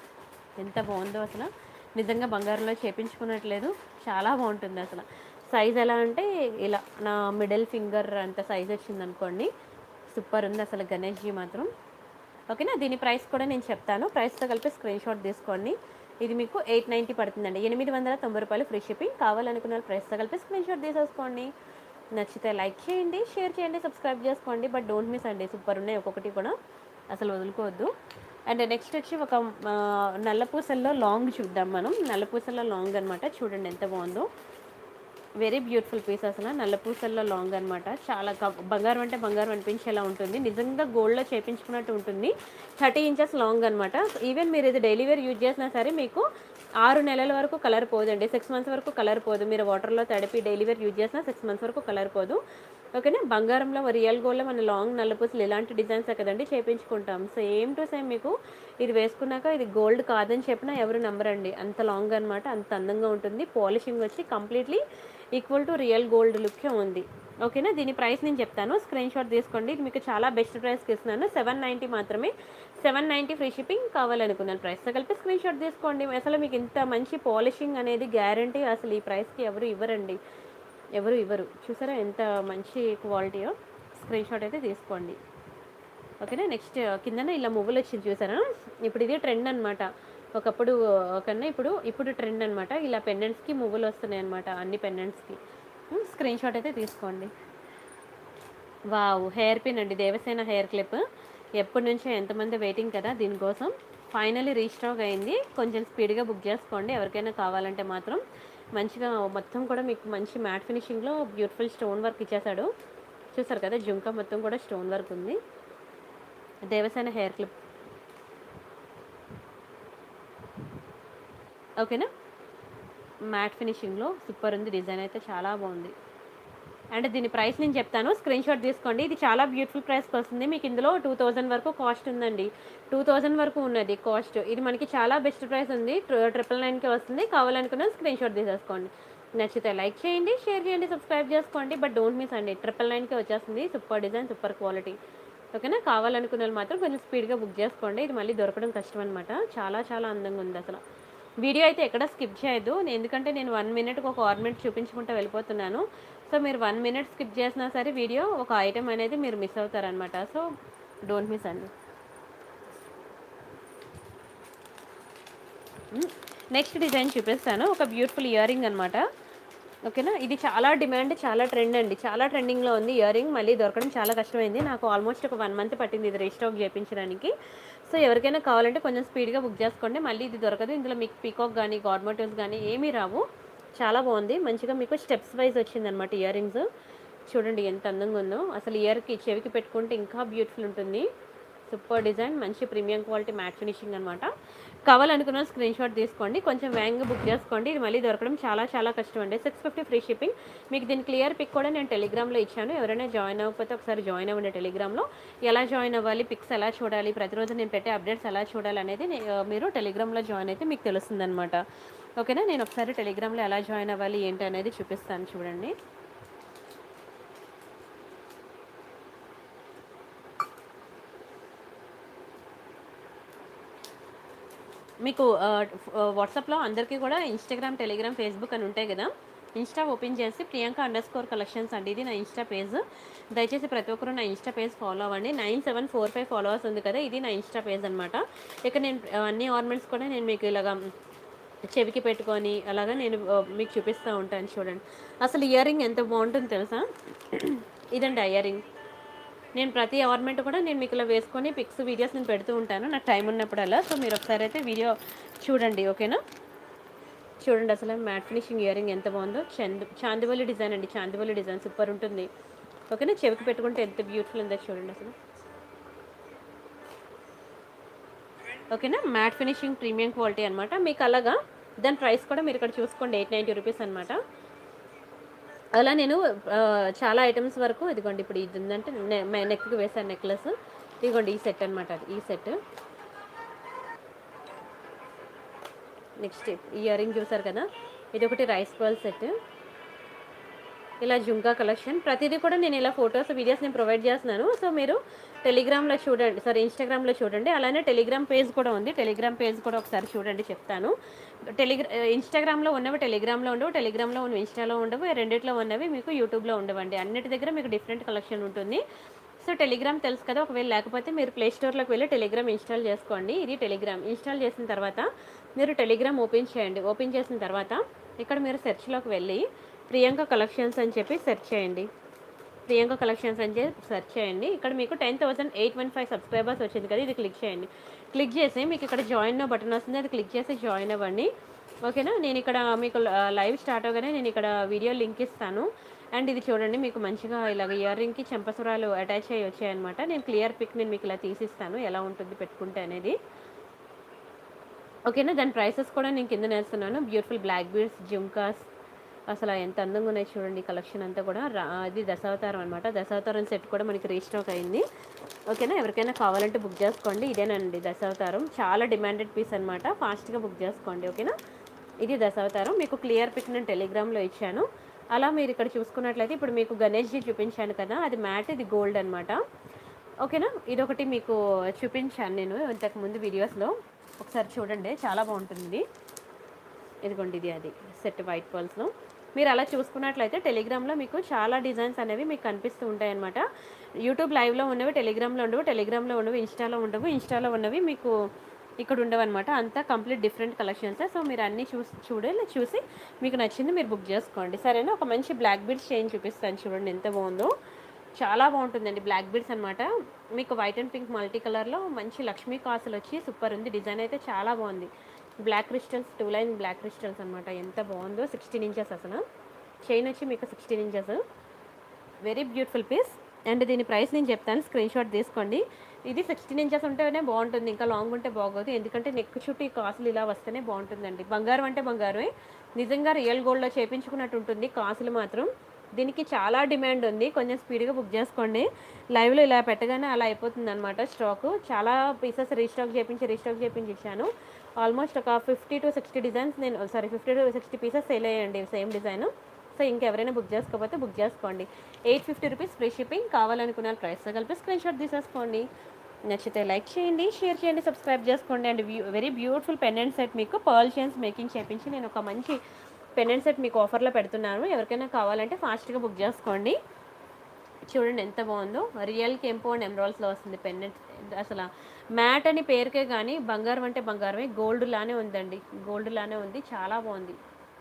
ఎంత బాగుందో అసలు, నిజంగా బంగారంలో చేపించుకున్నట్లేదు, చాలా బాగుంటుంది అసలు. సైజ్ ఎలా అంటే ఇలా నా మిడిల్ ఫింగర్ అంత సైజ్ వచ్చింది అనుకోండి, సూపర్ ఉంది అసలు గణేష్జీ మాత్రం. ఓకేనా, దీని ప్రైస్ కూడా నేను చెప్తాను, ప్రైస్తో కలిపి స్క్రీన్ షాట్ తీసుకోండి. ఇది మీకు ఎయిట్ నైంటీ పడుతుందండి, ఎనిమిది వందల తొంభై రూపాయలు ఫ్రీ షిప్పింగ్. కావాలనుకున్న ప్రైస్తో కలిపి స్క్రీన్ షాట్ తీసేసుకోండి. నచ్చితే లైక్ చేయండి, షేర్ చేయండి, సబ్స్క్రైబ్ చేసుకోండి. బట్ డోంట్ మిస్ అండి, సూపర్ ఉన్నాయి ఒక్కొక్కటి కూడా, అసలు వదులుకోవద్దు. అండ్ నెక్స్ట్ వచ్చి ఒక నల్లపూసల్లో లాంగ్ చూద్దాం మనం. నల్లపూసల్లో లాంగ్ అనమాట, చూడండి ఎంత బాగుందో, వెరీ బ్యూటిఫుల్ పీస్ అసలు. నల్లపూసల్లో లాంగ్ అనమాట, చాలా బంగారం అంటే బంగారం అనిపించేలా ఉంటుంది, నిజంగా గోల్డ్లో చేయించుకున్నట్టు ఉంటుంది. థర్టీ ఇంచెస్ లాంగ్ అనమాట. ఈవెన్ మీరు ఇది డైలీ వేర్ యూజ్ చేసినా సరే మీకు ఆరు నెలల వరకు కలర్ పోదండి, సిక్స్ మంత్స్ వరకు కలర్ పోదు. మీరు వాటర్లో తడిపి డైలీ వేర్ యూజ్ చేసినా సిక్స్ మంత్స్ వరకు కలర్ పోదు. ఓకేనా, బంగారంలో రియల్ గోల్డ్లో మన లాంగ్ నల్లపూసలు ఇలాంటి డిజైన్స్ కదండి చేయించుకుంటాం. సేమ్ టు సేమ్ మీకు ఇది వేసుకున్నాక ఇది గోల్డ్ కాదని చెప్పినా ఎవరు నమ్మరండి, అంత లాంగ్ అనమాట, అంత అందంగా ఉంటుంది. పాలిషింగ్ వచ్చి completely equal to real gold లుక్కే ఉంది. ఓకేనా, దీని ప్రైస్ నేను చెప్తాను, స్క్రీన్ షాట్ తీసుకోండి. ఇది మీకు చాలా బెస్ట్ ప్రైస్కి ఇస్తున్నాను, సెవెన్ నైంటీ మాత్రమే. Seven ninety free shipping. కావాలనుకున్నాను ప్రైస్తో కలిపి స్క్రీన్ షాట్ తీసుకోండి. అసలు మీకు ఇంత మంచి పాలిషింగ్ అనేది గ్యారంటీ అసలు ఈ ప్రైస్కి ఎవరు ఇవ్వరండి, ఎవరు ఇవ్వరు. చూసారా ఎంత మంచి క్వాలిటీయో, స్క్రీన్ షాట్ అయితే తీసుకోండి. ఓకేనా, నెక్స్ట్ కిందన ఇలా మువ్వలు వచ్చింది చూసారా, ఇప్పుడు ఇది ట్రెండ్ అనమాట. ఒకప్పుడు కన్నా ఇప్పుడు ఇప్పుడు ట్రెండ్ అనమాట, ఇలా పెండెంట్స్కి మువ్వలు వస్తున్నాయి అనమాట, అన్ని పెండెంట్స్కి. స్క్రీన్ షాట్ అయితే తీసుకోండి. వావ్, హెయిర్ పిన్ అండి, దేవసేన హెయిర్ క్లిప్. ఎప్పటి నుంచో ఎంతమంది వెయిటింగ్ కదా దీనికోసం, ఫైనల్లీ రీస్టాక్ అయింది. కొంచెం స్పీడ్గా బుక్ చేసుకోండి ఎవరికైనా కావాలంటే మాత్రం. మంచిగా మొత్తం కూడా మీకు మంచి మ్యాట్ ఫినిషింగ్లో బ్యూటిఫుల్ స్టోన్ వర్క్ ఇచ్చేసాడు. చూసారు కదా, జుంకా మొత్తం కూడా స్టోన్ వర్క్ ఉంది. Devasena hair clip. ఓకేనా, మ్యాట్ ఫినిషింగ్లో సూపర్ ఉంది, డిజైన్ అయితే చాలా బాగుంది. అండ్ దీని ప్రైస్ నేను చెప్తాను, స్క్రీన్ షాట్ తీసుకోండి. ఇది చాలా బ్యూటిఫుల్ ప్రైస్కి వస్తుంది, మీకు ఇందులో టూ థౌజండ్ వరకు కాస్ట్ ఉందండి, టూ థౌజండ్ వరకు ఉన్నది కాస్ట్. ఇది మనకి చాలా బెస్ట్ ప్రైస్ ఉంది, ట్రిపుల్ నైన్కే వస్తుంది. కావాలనుకున్న స్క్రీన్ షాట్ తీసేసుకోండి. నచ్చితే లైక్ చేయండి, షేర్ చేయండి, సబ్స్క్రైబ్ చేసుకోండి. బట్ డోంట్ మిస్ అండి, ట్రిపుల్ నైన్కే వచ్చేస్తుంది, సూపర్ డిజైన్, సూపర్ క్వాలిటీ. ఓకేనా, కావాలనుకున్న వాళ్ళు మాత్రం కొంచెం స్పీడ్గా బుక్ చేసుకోండి, ఇది మళ్ళీ దొరకడం కష్టం అనమాట. చాలా చాలా అందంగా ఉంది అసలు. వీడియో అయితే ఎక్కడ స్కిప్ చేయొద్దు, ఎందుకంటే నేను వన్ మినిట్కి ఒక ఆర్నమెంట్ చూపించుకుంటూ వెళ్ళిపోతున్నాను. సో మీరు వన్ మినిట్ స్కిప్ చేసినా సరే వీడియో ఒక ఐటెం అనేది మీరు మిస్ అవుతారనమాట. సో డోంట్ మిస్ అండి. నెక్స్ట్ డిజైన్ చూపిస్తాను, ఒక బ్యూటిఫుల్ ఇయర్ రింగ్ అనమాట. ఓకేనా, ఇది చాలా డిమాండ్, చాలా ట్రెండ్ అండి, చాలా ట్రెండింగ్లో ఉంది ఇయర్ రింగ్. మళ్ళీ దొరకడం చాలా కష్టమైంది, నాకు ఆల్మోస్ట్ ఒక వన్ మంత్ పట్టింది ఇది రీస్టాక్ చేయించడానికి. సో ఎవరికైనా కావాలంటే కొంచెం స్పీడ్గా బుక్ చేసుకోండి, మళ్ళీ ఇది దొరకదు. ఇందులో మీకు పీకాక్ కానీ గాడ్ మోటివ్స్ కానీ ఏమీ రావు. చాలా బాగుంది, మంచిగా మీకు స్టెప్స్ వైజ్ వచ్చిందనమాట ఇయర్ రింగ్స్. చూడండి ఎంత అందంగా ఉందో అసలు, ఇయర్కి చెవికి పెట్టుకుంటే ఇంకా బ్యూటిఫుల్ ఉంటుంది. సూపర్ డిజైన్, మంచి ప్రీమియం క్వాలిటీ మ్యాట్ ఫినిషింగ్ అనమాట. కావాలనుకున్న స్క్రీన్ షాట్ తీసుకోండి, కొంచెం వేగంగా బుక్ చేసుకోండి, ఇది మళ్ళీ దొరకడం చాలా చాలా కష్టం అండి. Six fifty free shipping. మీకు దీని క్లియర్ పిక్ కూడా నేను టెలిగ్రామ్లో ఇచ్చాను, ఎవరైనా జాయిన్ అవ్వకపోతే ఒకసారి జాయిన్ అవ్వండి టెలిగ్రామ్లో. ఎలా జాయిన్ అవ్వాలి, పిక్స్ ఎలా చూడాలి, ప్రతిరోజు నేను పెట్టే అప్డేట్స్ ఎలా చూడాలి అనేది మీరు టెలిగ్రామ్లో జాయిన్ అయితే మీకు తెలుస్తుంది అనమాట. ఓకేనా. నేను ఒకసారి టెలిగ్రామ్లో ఎలా జాయిన్ అవ్వాలి ఏంటి అనేది చూపిస్తాను చూడండి. మీకు వాట్సాప్లో అందరికీ కూడా ఇన్స్టాగ్రామ్, టెలిగ్రామ్, ఫేస్బుక్ అని ఉంటాయి కదా. ఇన్స్టా ఓపెన్ చేసి ప్రియాంక అండర్ స్కోర్ కలెక్షన్స్ అండి, ఇది నా ఇన్స్టా పేజ్. దయచేసి ప్రతి ఒక్కరు నా ఇన్స్టా పేజ్ ఫాలో అవ్వండి. Nine seven four five followers ఉంది కదా, ఇది నా ఇన్స్టా పేజ్ అనమాట. ఇక నేను అన్ని ఆర్నమెంట్స్ కూడా నేను మీకు ఇలాగా చెవికి పెట్టుకొని అలాగా నేను మీకు చూపిస్తూ ఉంటాను చూడండి. అసలు ఇయర్ రింగ్ ఎంత బాగుంటుందో తెలుసా. ఇదండి ఆ ఇయర్ రింగ్. నేను ప్రతి ఆర్నమెంట్ కూడా నేను మీకు ఇలా వేసుకొని పిక్స్, వీడియోస్ నేను పెడుతూ ఉంటాను నాకు టైం ఉన్నప్పుడల్లా. సో మీరు ఒకసారి అయితే వీడియో చూడండి, ఓకేనా. చూడండి అసలు మ్యాట్ ఫినిషింగ్ ఇయర్ రింగ్ ఎంత బాగుందో. చందు చాందివల్లి డిజైన్ అండి, చాందివల్లి డిజైన్ సూపర్ ఉంటుంది, ఓకేనా. చెవికి పెట్టుకుంటే ఎంత బ్యూటిఫుల్ ఉందో చూడండి అసలు, ఓకేనా. మ్యాట్ ఫినిషింగ్ ప్రీమియం క్వాలిటీ అనమాట. మీకు అలాగా దాని ప్రైస్ కూడా మీరు ఇక్కడ చూసుకోండి, ఎయిట్ నైంటీ రూపీస్ అనమాట. అలా నేను చాలా ఐటమ్స్ వరకు ఇదిగోండి. ఇప్పుడు ఇది ఉందంటే నెక్కి వేసాను నెక్లెస్, ఇదిగోండి ఈ సెట్ అనమాట, అది ఈ సెట్. నెక్స్ట్ ఇయర్ రింగ్ చూసారు కదా, ఇది ఒకటి రైస్ బాల్ సెట్. ఇలా జుంకా కలెక్షన్ ప్రతిదీ కూడా నేను ఇలా ఫొటోస్, వీడియోస్ నేను ప్రొవైడ్ చేస్తున్నాను. సో మీరు టెలిగ్రామ్లో చూడండి, సారీ ఇన్స్టాగ్రామ్లో చూడండి. అలానే టెలిగ్రామ్ పేజ్ కూడా ఉంది, టెలిగ్రామ్ పేజ్ కూడా ఒకసారి చూడండి చెప్తాను. టెలిగ్రా ఇన్స్టాగ్రామ్లో ఉన్నవి టెలిగ్రామ్లో ఉండవు, టెలిగ్రామ్లో ఉన్నవి ఇన్స్టాలో ఉండవు, రెండిట్లో ఉన్నవి మీకు యూట్యూబ్లో ఉండవండి. అన్నిటి దగ్గర మీకు డిఫరెంట్ కలెక్షన్ ఉంటుంది. సో టెలిగ్రామ్ తెలుసు కదా, ఒకవేళ లేకపోతే మీరు ప్లే స్టోర్లోకి వెళ్ళి టెలిగ్రామ్ ఇన్స్టాల్ చేసుకోండి. ఇది టెలిగ్రామ్ ఇన్స్టాల్ చేసిన తర్వాత మీరు టెలిగ్రామ్ ఓపెన్ చేయండి. ఓపెన్ చేసిన తర్వాత ఇక్కడ మీరు సెర్చ్లోకి వెళ్ళి ప్రియాంక కలెక్షన్స్ అని చెప్పి సెర్చ్ చేయండి. ప్రియాంక కలెక్షన్స్ అని చెప్పి సెర్చ్ చేయండి. ఇక్కడ మీకు ten thousand eight one five subscribers వచ్చింది కదా, ఇది క్లిక్ చేయండి. క్లిక్ చేసి మీకు ఇక్కడ జాయిన్ బటన్ వస్తుంది, అది క్లిక్ చేసి జాయిన్ అవ్వండి, ఓకేనా. నేను ఇక్కడ మీకు లైవ్ స్టార్ట్ అవగానే నేను ఇక్కడ వీడియో లింక్ ఇస్తాను. అండ్ ఇది చూడండి, మీకు మంచిగా ఇలాగ ఇయర్ రింగ్కి చెంపసురాలు అటాచ్ అయ్యి వచ్చాయన్నమాట. నేను క్లియర్ పిక్ నేను మీకు ఇలా తీసిస్తాను ఎలా ఉంటుంది పెట్టుకుంటే అనేది, ఓకేనా. దాని ప్రైసెస్ కూడా నేను కింద నేస్తున్నాను. బ్యూటిఫుల్ బ్లాక్ బీడ్స్, జుమ్కాస్, అసలు ఎంత అందంగా ఉన్నాయి చూడండి కలెక్షన్ అంతా కూడా. అది దశావతారం అనమాట, దశావతారం సెట్ కూడా మనకి రీస్టాక్ అయింది, ఓకేనా. ఎవరికైనా కావాలంటే బుక్ చేసుకోండి. ఇదేనండి దశావతారం, చాలా డిమాండెడ్ పీస్ అనమాట, ఫాస్ట్గా బుక్ చేసుకోండి, ఓకేనా. ఇది దశావతారం, మీకు క్లియర్ పిక్ నేను టెలిగ్రామ్లో ఇచ్చాను. అలా మీరు ఇక్కడ చూసుకున్నట్లయితే ఇప్పుడు మీకు గణేష్జీ చూపించాను కదా, అది మ్యాట్, ఇది గోల్డ్ అనమాట, ఓకేనా. ఇదొకటి మీకు చూపించాను నేను ఇంతకుముందు వీడియోస్లో, ఒకసారి చూడండి చాలా బాగుంటుంది. ఇదిగోండి ఇది అది సెట్ వైట్ పర్ల్స్లో. మీరు అలా చూసుకున్నట్లయితే టెలిగ్రామ్లో మీకు చాలా డిజైన్స్ అనేవి మీకు కనిపిస్తూ ఉంటాయి అనమాట. యూట్యూబ్ లైవ్లో ఉన్నవి టెలిగ్రామ్లో ఉండవు, టెలిగ్రామ్లో ఉన్నవి ఇన్స్టాలో ఉండవు, ఇన్స్టాలో ఉన్నవి మీకు ఇక్కడ ఉండవు అనమాట. అంతా కంప్లీట్ డిఫరెంట్ కలెక్షన్స్. సో మీరు అన్నీ చూసి చూడాలి, చూసి మీకు నచ్చింది మీరు బుక్ చేసుకోండి, సరేనా. ఒక మంచి బ్లాక్ బీడ్స్ చైన్ చూపిస్తాను చూడండి ఎంత బాగుందో, చాలా బాగుంటుందండి. బ్లాక్ బీడ్స్ అనమాట, మీకు వైట్ అండ్ పింక్ మల్టీ కలర్లో మంచి లక్ష్మీ కాసులు వచ్చి సూపర్ ఉంది. డిజైన్ అయితే చాలా బాగుంది. Black crystals, two line black crystals అనమాట, ఎంత బాగుందో. సిక్స్టీన్ ఇంచెస్ అసలు చైన్ వచ్చి మీకు sixteen inches, very beautiful piece. And దీని ప్రైస్ నేను చెప్తాను, స్క్రీన్ షాట్ తీసుకోండి. ఇది సిక్స్టీన్ ఇంచెస్ ఉంటేనే బాగుంటుంది, ఇంకా లాంగ్ ఉంటే బాగోదు. ఎందుకంటే నెక్ చుట్టూ ఈ కాసులు ఇలా వస్తేనే బాగుంటుందండి. బంగారం అంటే బంగారమే, నిజంగా రియల్ గోల్డ్లో చేయించుకున్నట్టు ఉంటుంది. కాసులు మాత్రం దీనికి చాలా డిమాండ్ ఉంది, కొంచెం స్పీడ్గా బుక్ చేసుకోండి. లైవ్లో ఇలా పెట్టగానే అలా అయిపోతుంది అనమాట స్టాకు. చాలా పీసెస్ రీస్టాక్ చేయించి రీస్టాక్ చేయించి ఇచ్చాను. ఆల్మోస్ట్ ఒక ఫిఫ్టీ టు సిక్స్టీ డిజైన్స్ నేను sorry fifty to sixty pieces sale అయ్యండి సేమ్ డిజైన్. సో ఇంకెవరైనా బుక్ చేసుకోకపోతే బుక్ చేసుకోండి. Eight fifty rupees free shipping. కావాలనుకున్న ప్రైస్తో కలిపి స్క్రీన్ షాట్ తీసేసుకోండి. నచ్చితే లైక్ చేయండి, షేర్ చేయండి, సబ్స్క్రైబ్ చేసుకోండి. And very beautiful pendant set మీకు పర్ల్ చైన్స్ మేకింగ్ చేయించి నేను ఒక మంచి పెండెంట్ సెట్ మీకు ఆఫర్లో పెడుతున్నాను. ఎవరికైనా కావాలంటే ఫాస్ట్గా బుక్ చేసుకోండి. చూడండి ఎంత బాగుందో, రియల్ కెంపో అండ్ ఎమరాల్డ్స్లో వస్తుంది పెండెంట్. అసలు మ్యాట్ అని పేరుకే కానీ బంగారం అంటే బంగారమే, గోల్డ్ లానే ఉందండి, గోల్డ్ లానే ఉంది, చాలా బాగుంది,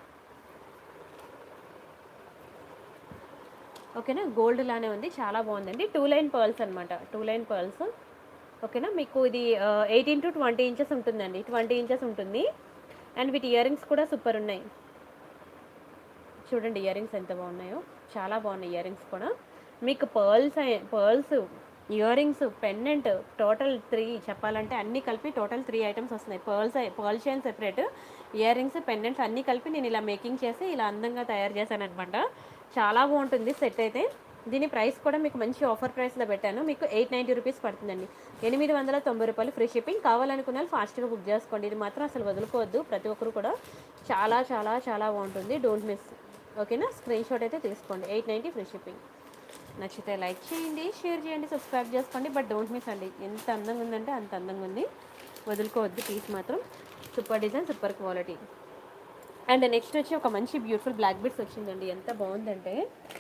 ఓకేనా. గోల్డ్ లానే ఉంది, చాలా బాగుందండి. టూ లైన్ పర్ల్స్ అనమాట, టూ లైన్ పర్ల్స్, ఓకేనా. మీకు ఇది ఎయిటీన్ టు ట్వంటీ ఇంచెస్ ఉంటుందండి, ట్వంటీ ఇంచెస్ ఉంటుంది. అండ్ వీటి ఇయర్ రింగ్స్ కూడా సూపర్ ఉన్నాయి. చూడండి ఇయర్ రింగ్స్ ఎంత బాగున్నాయో, చాలా బాగున్నాయి ఇయర్ రింగ్స్ కూడా. మీకు pearls pearls ear rings, pendant, total three చెప్పాలంటే అన్నీ కలిపి టోటల్ త్రీ ఐటమ్స్ వస్తున్నాయి. Pearls pearl chain separate, ear rings, pendants అన్నీ కలిపి నేను ఇలా మేకింగ్ చేసి ఇలా అందంగా తయారు చేశాను అనమాట. చాలా బాగుంటుంది సెట్ అయితే. దీని ప్రైస్ కూడా మీకు మంచి ఆఫర్ ప్రైస్లో పెట్టాను. మీకు ఎయిట్ నైంటీ రూపీస్ పడుతుందండి. ఎనిమిది వందల తొంభై రూపాయలు ఫ్రీ షిప్పింగ్. కావాలనుకున్న వాళ్ళు ఫాస్ట్గా బుక్ చేసుకోండి. ఇది మాత్రం అసలు వదులుకోవద్దు. ప్రతి ఒక్కరు కూడా చాలా చాలా చాలా బాగుంటుంది. Don't miss. ఓకేనా, స్క్రీన్ షాట్ అయితే తీసుకోండి. Eight ninety free shipping. నచ్చితే లైక్ చేయండి, షేర్ చేయండి, సబ్స్క్రైబ్ చేసుకోండి. బట్ డోంట్ మిస్ అండి. ఎంత అందంగా ఉందంటే అంత అందంగా ఉంది. వదులుకోవద్దు. పీస్ మాత్రం super design, super quality. And next వచ్చి ఒక మంచి బ్యూటిఫుల్ బ్లాక్ బీడ్స్ వచ్చిందండి. ఎంత బాగుందంటే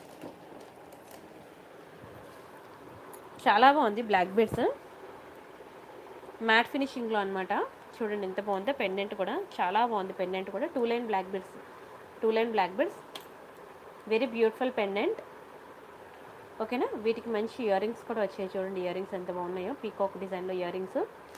చాలా బాగుంది. బ్లాక్ బీడ్స్ మ్యాట్ ఫినిషింగ్లో అనమాట. చూడండి ఎంత బాగుందో. పెండెంట్ కూడా చాలా బాగుంది. పెండెంట్ కూడా two line black beads, two line black beads. Very beautiful pendant. ఓకేనా, వీటికి మంచి ఇయర్ రింగ్స్ కూడా వచ్చాయి. చూడండి ఇయర్ రింగ్స్ ఎంత బాగున్నాయో. పీకాక్ డిజైన్లో ఇయర్ రింగ్స్.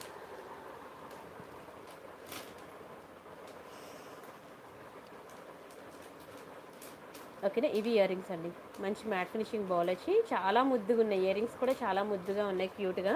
ఓకేనా, ఇవి ఇయర్ రింగ్స్ అండి. మంచి మ్యాట్ ఫినిషింగ్ బాల్ వచ్చి చాలా ముద్దుగా ఉన్నాయి. ఇయర్ రింగ్స్ కూడా చాలా ముద్దుగా ఉన్నాయి, క్యూట్గా.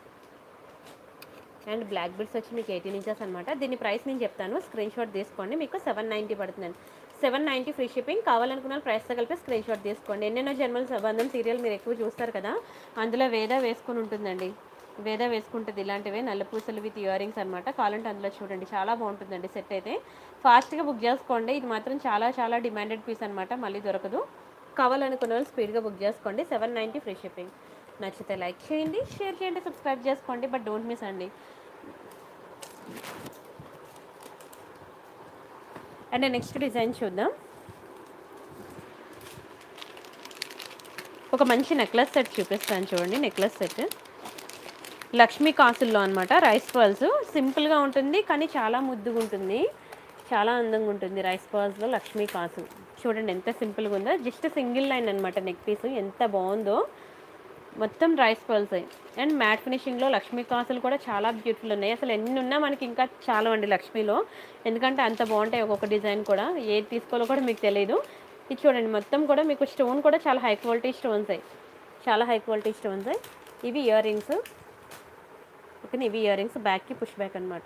అండ్ బ్లాక్ బీడ్స్ వచ్చి మీకు ఎయిటీన్ ఇంచెస్ అనమాట. దీని ప్రైస్ నేను చెప్తాను, స్క్రీన్ షాట్ తీసుకోండి. మీకు సెవెన్ నైంటీ పడుతుందండి. Seven ninety free shipping. కావాలనుకున్న ప్రైస్తో కలిపి స్క్రీన్ షాట్ తీసుకోండి. ఎన్నెన్నో జన్మల సంబంధం సీరియల్ మీరు ఎక్కువ చూస్తారు కదా, అందులో వేద వేసుకుని ఉంటుందండి. వేద వేసుకుంటుంది ఇలాంటివే నల్లపూసలు విత్ ఇయర్ రింగ్స్ అనమాట. కావాలంటే అందులో చూడండి, చాలా బాగుంటుందండి సెట్ అయితే. ఫాస్ట్గా బుక్ చేసుకోండి. ఇది మాత్రం చాలా చాలా డిమాండెడ్ పీస్ అనమాట, మళ్ళీ దొరకదు. కావాలనుకున్న వాళ్ళు స్పీడ్గా బుక్ చేసుకోండి. Seven ninety free shipping. నచ్చితే లైక్ చేయండి, షేర్ చేయండి, సబ్స్క్రైబ్ చేసుకోండి. బట్ డోంట్ మిస్ అండి. అండ్ నెక్స్ట్ డిజైన్ చూద్దాం. ఒక మంచి నెక్లెస్ సెట్ చూపిస్తాను చూడండి. నెక్లెస్ సెట్ లక్ష్మీ కాసుల్లో అనమాట. రైస్ పర్ల్స్ సింపుల్గా ఉంటుంది కానీ చాలా ముద్దుగా ఉంటుంది, చాలా అందంగా ఉంటుంది. రైస్ పర్ల్స్లో లక్ష్మీ కాసు చూడండి ఎంత సింపుల్గా ఉందో. జస్ట్ సింగిల్ లైన్ అనమాట నెక్ పీస్. ఎంత బాగుందో. మొత్తం రైస్ పర్ల్స్ అండ్ మ్యాట్ ఫినిషింగ్లో లక్ష్మీ కాసులు కూడా చాలా బ్యూటిఫుల్ ఉన్నాయి. అసలు ఎన్ని ఉన్నా మనకి ఇంకా చాలా అండి లక్ష్మీలో, ఎందుకంటే అంత బాగుంటాయి. ఒక్కొక్క డిజైన్ కూడా ఏది తీసుకోవాలో కూడా మీకు తెలియదు. ఇది చూడండి మొత్తం కూడా మీకు స్టోన్ కూడా చాలా హై క్వాలిటీ స్టోన్స్ అయ్యి, చాలా హై క్వాలిటీ స్టోన్స్ అయ్యి. ఇవి ఇయర్ రింగ్స్. ఓకే, ఇవి ఇయర్ రింగ్స్. బ్యాక్కి పుష్ బ్యాక్ అనమాట.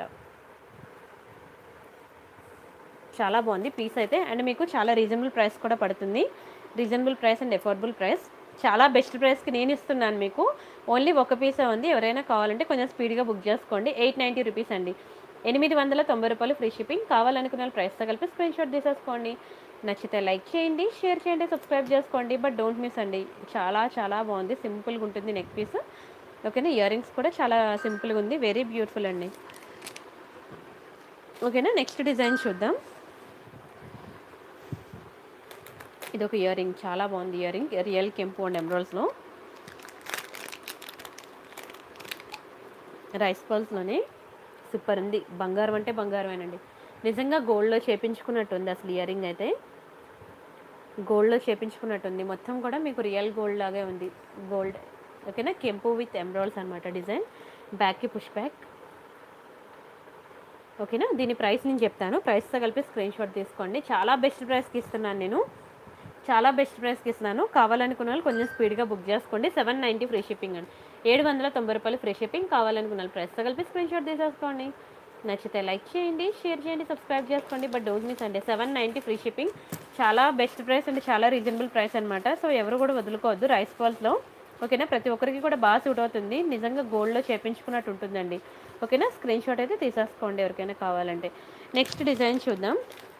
చాలా బాగుంది పీస్ అయితే. అండ్ మీకు చాలా రీజనబుల్ ప్రైస్ కూడా పడుతుంది. Reasonable price and affordable price. చాలా బెస్ట్ ప్రైస్కి నేను ఇస్తున్నాను మీకు. ఓన్లీ ఒక పీసే ఉంది. ఎవరైనా కావాలంటే కొంచెం స్పీడ్గా బుక్ చేసుకోండి. ఎయిట్ నైంటీ రూపీస్ అండి. ఎనిమిది వందల తొంభై రూపాయలు ఫ్రీ షిప్పింగ్. కావాలనుకున్న ప్రైస్తో కలిపి స్క్రీన్ షాట్ తీసేసుకోండి. నచ్చితే లైక్ చేయండి, షేర్ చేయండి, సబ్స్క్రైబ్ చేసుకోండి. బట్ డోంట్ మిస్ అండి. చాలా చాలా బాగుంది. సింపుల్గా ఉంటుంది నెక్ పీస్. ఓకేనా, ఇయర్ రింగ్స్ కూడా చాలా సింపుల్గా ఉంది. వెరీ బ్యూటిఫుల్ అండి. ఓకేనా, నెక్స్ట్ డిజైన్ చూద్దాం. ఇది ఒక ఇయర్ రింగ్, చాలా బాగుంది. ఇయర్ రింగ్ రియల్ కెంపు అండ్ ఎమరాల్డ్స్లో, రైస్ పర్ల్స్లోనే సూపర్ ఉంది. బంగారం అంటే బంగారమేనండి. నిజంగా గోల్డ్లో చేపించుకున్నట్టు ఉంది అసలు. ఇయర్ రింగ్ అయితే గోల్డ్లో చేపించుకున్నట్టుంది. మొత్తం కూడా మీకు రియల్ గోల్డ్ లాగే ఉంది. గోల్డ్. ఓకేనా, కెంపు విత్ ఎమరాల్డ్స్ అనమాట డిజైన్. బ్యాక్కి పుష్ బ్యాక్. ఓకేనా, దీని ప్రైస్ నేను చెప్తాను. ప్రైస్తో కలిపి స్క్రీన్ షాట్ తీసుకోండి. చాలా బెస్ట్ ప్రైస్కి ఇస్తున్నాను నేను, చాలా బెస్ట్ ప్రైస్కి ఇస్తున్నాను. కావాలనుకున్న వాళ్ళు కొంచెం స్పీడ్గా బుక్ చేసుకోండి. సెవెన్ నైంటీ ఫ్రీ షిప్పింగ్ అండి. ఏడు వందల తొంభై రూపాయలు ఫ్రీ షిప్పింగ్. కావాలనుకున్న వాళ్ళు ప్రైస్తో కలిపి స్క్రీన్ షాట్ తీసేసుకోండి. నచ్చితే లైక్ చేయండి, షేర్ చేయండి, సబ్స్క్రైబ్ చేసుకోండి. బట్ డోంట్ మిస్ అండి. Seven ninety free shipping. చాలా బెస్ట్ ప్రైస్ అండి, చాలా రీజనబుల్ ప్రైస్ అనమాట. సో ఎవరు కూడా వదులుకోవద్దు. రైస్ పర్ల్స్లో ఓకేనా, ప్రతి ఒక్కరికి కూడా బాగా సూట్ అవుతుంది. నిజంగా గోల్డ్లో చేపించుకున్నట్టు ఉంటుందండి. ఓకేనా, స్క్రీన్ షాట్ అయితే తీసేసుకోండి ఎవరికైనా కావాలంటే. నెక్స్ట్ డిజైన్ చూద్దాం.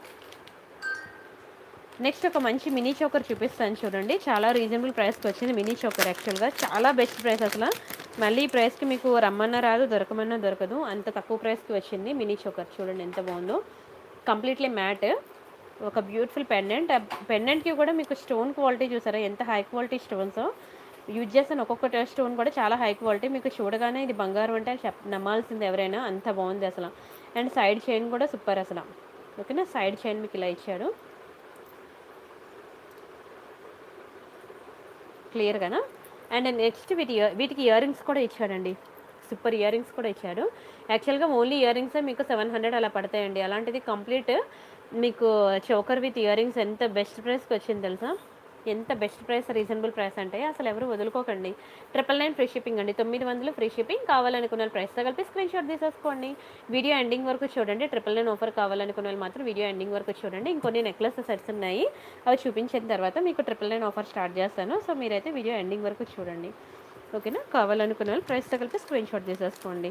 నెక్స్ట్ ఒక మంచి మినీ చోకర్ చూపిస్తాను చూడండి. చాలా రీజనబుల్ ప్రైస్కి వచ్చింది మినీ చోకర్. యాక్చువల్గా చాలా బెస్ట్ ప్రైస్ అసలు. మళ్ళీ ఈ ప్రైస్కి మీకు రమ్మన్నా రాదు, దొరకమన్నా దొరకదు. అంత తక్కువ ప్రైస్కి వచ్చింది మినీ చోకర్. చూడండి ఎంత బాగుందో. Completely matte. ఒక బ్యూటిఫుల్ పెండెంట్. పెండెంట్కి కూడా మీకు స్టోన్ క్వాలిటీ చూసారా ఎంత హై క్వాలిటీ స్టోన్స్ యూజ్ చేస్తాను. ఒక్కొక్క స్టోన్ కూడా చాలా హై క్వాలిటీ. మీకు చూడగానే ఇది బంగారం అంటే చెప్ నమ్మాల్సింది ఎవరైనా, అంత బాగుంది అసలు. అండ్ సైడ్ చైన్ కూడా సూపర్ అసలు. ఓకేనా, సైడ్ చైన్ మీకు ఇలా ఇచ్చాడు క్లియర్గానా. అండ్ నెక్స్ట్ వీటి వీటికి ఇయర్ రింగ్స్ కూడా ఇచ్చాడండి. సూపర్ ఇయర్ రింగ్స్ కూడా ఇచ్చాడు. యాక్చువల్గా ఓన్లీ ఇయర్ రింగ్సే మీకు సెవెన్ హండ్రెడ్ అలా పడతాయండి. అలాంటిది కంప్లీట్ మీకు చోకర్ విత్ ఇయర్ రింగ్స్ ఎంత బెస్ట్ ప్రైస్కి వచ్చింది తెలుసా. ఎంత బెస్ట్ ప్రైస్, రీజనబుల్ ప్రైస్ అంటే అసలు ఎవరు వదులుకోకండి. ట్రిపుల్ నైన్ ఫ్రీ షిప్పింగ్ అండి, తొమ్మిది వందలు ఫ్రీ షిప్పింగ్. కావాలనుకున్న ప్రైస్తో కలిపి స్క్రీన్ షాట్ తీసేసుకోండి. వీడియో ఎండింగ్ వరకు చూడండి. ట్రిపుల్ నైన్ ఆఫర్ కావాలనుకున్న వాళ్ళు మాత్రం వీడియో ఎండింగ్ వరకు చూడండి. ఇంకొన్ని నెక్లెస్ సెట్స్ ఉన్నాయి, అవి చూపించిన తర్వాత మీకు ట్రిపుల్ నైన్ ఆఫర్ స్టార్ట్ చేస్తాను. సో మీరైతే వీడియో ఎండింగ్ వరకు చూడండి, ఓకేనా. కావాలనుకున్న వాళ్ళు ప్రైస్తో కలిపి స్క్రీన్ షాట్ తీసేసుకోండి.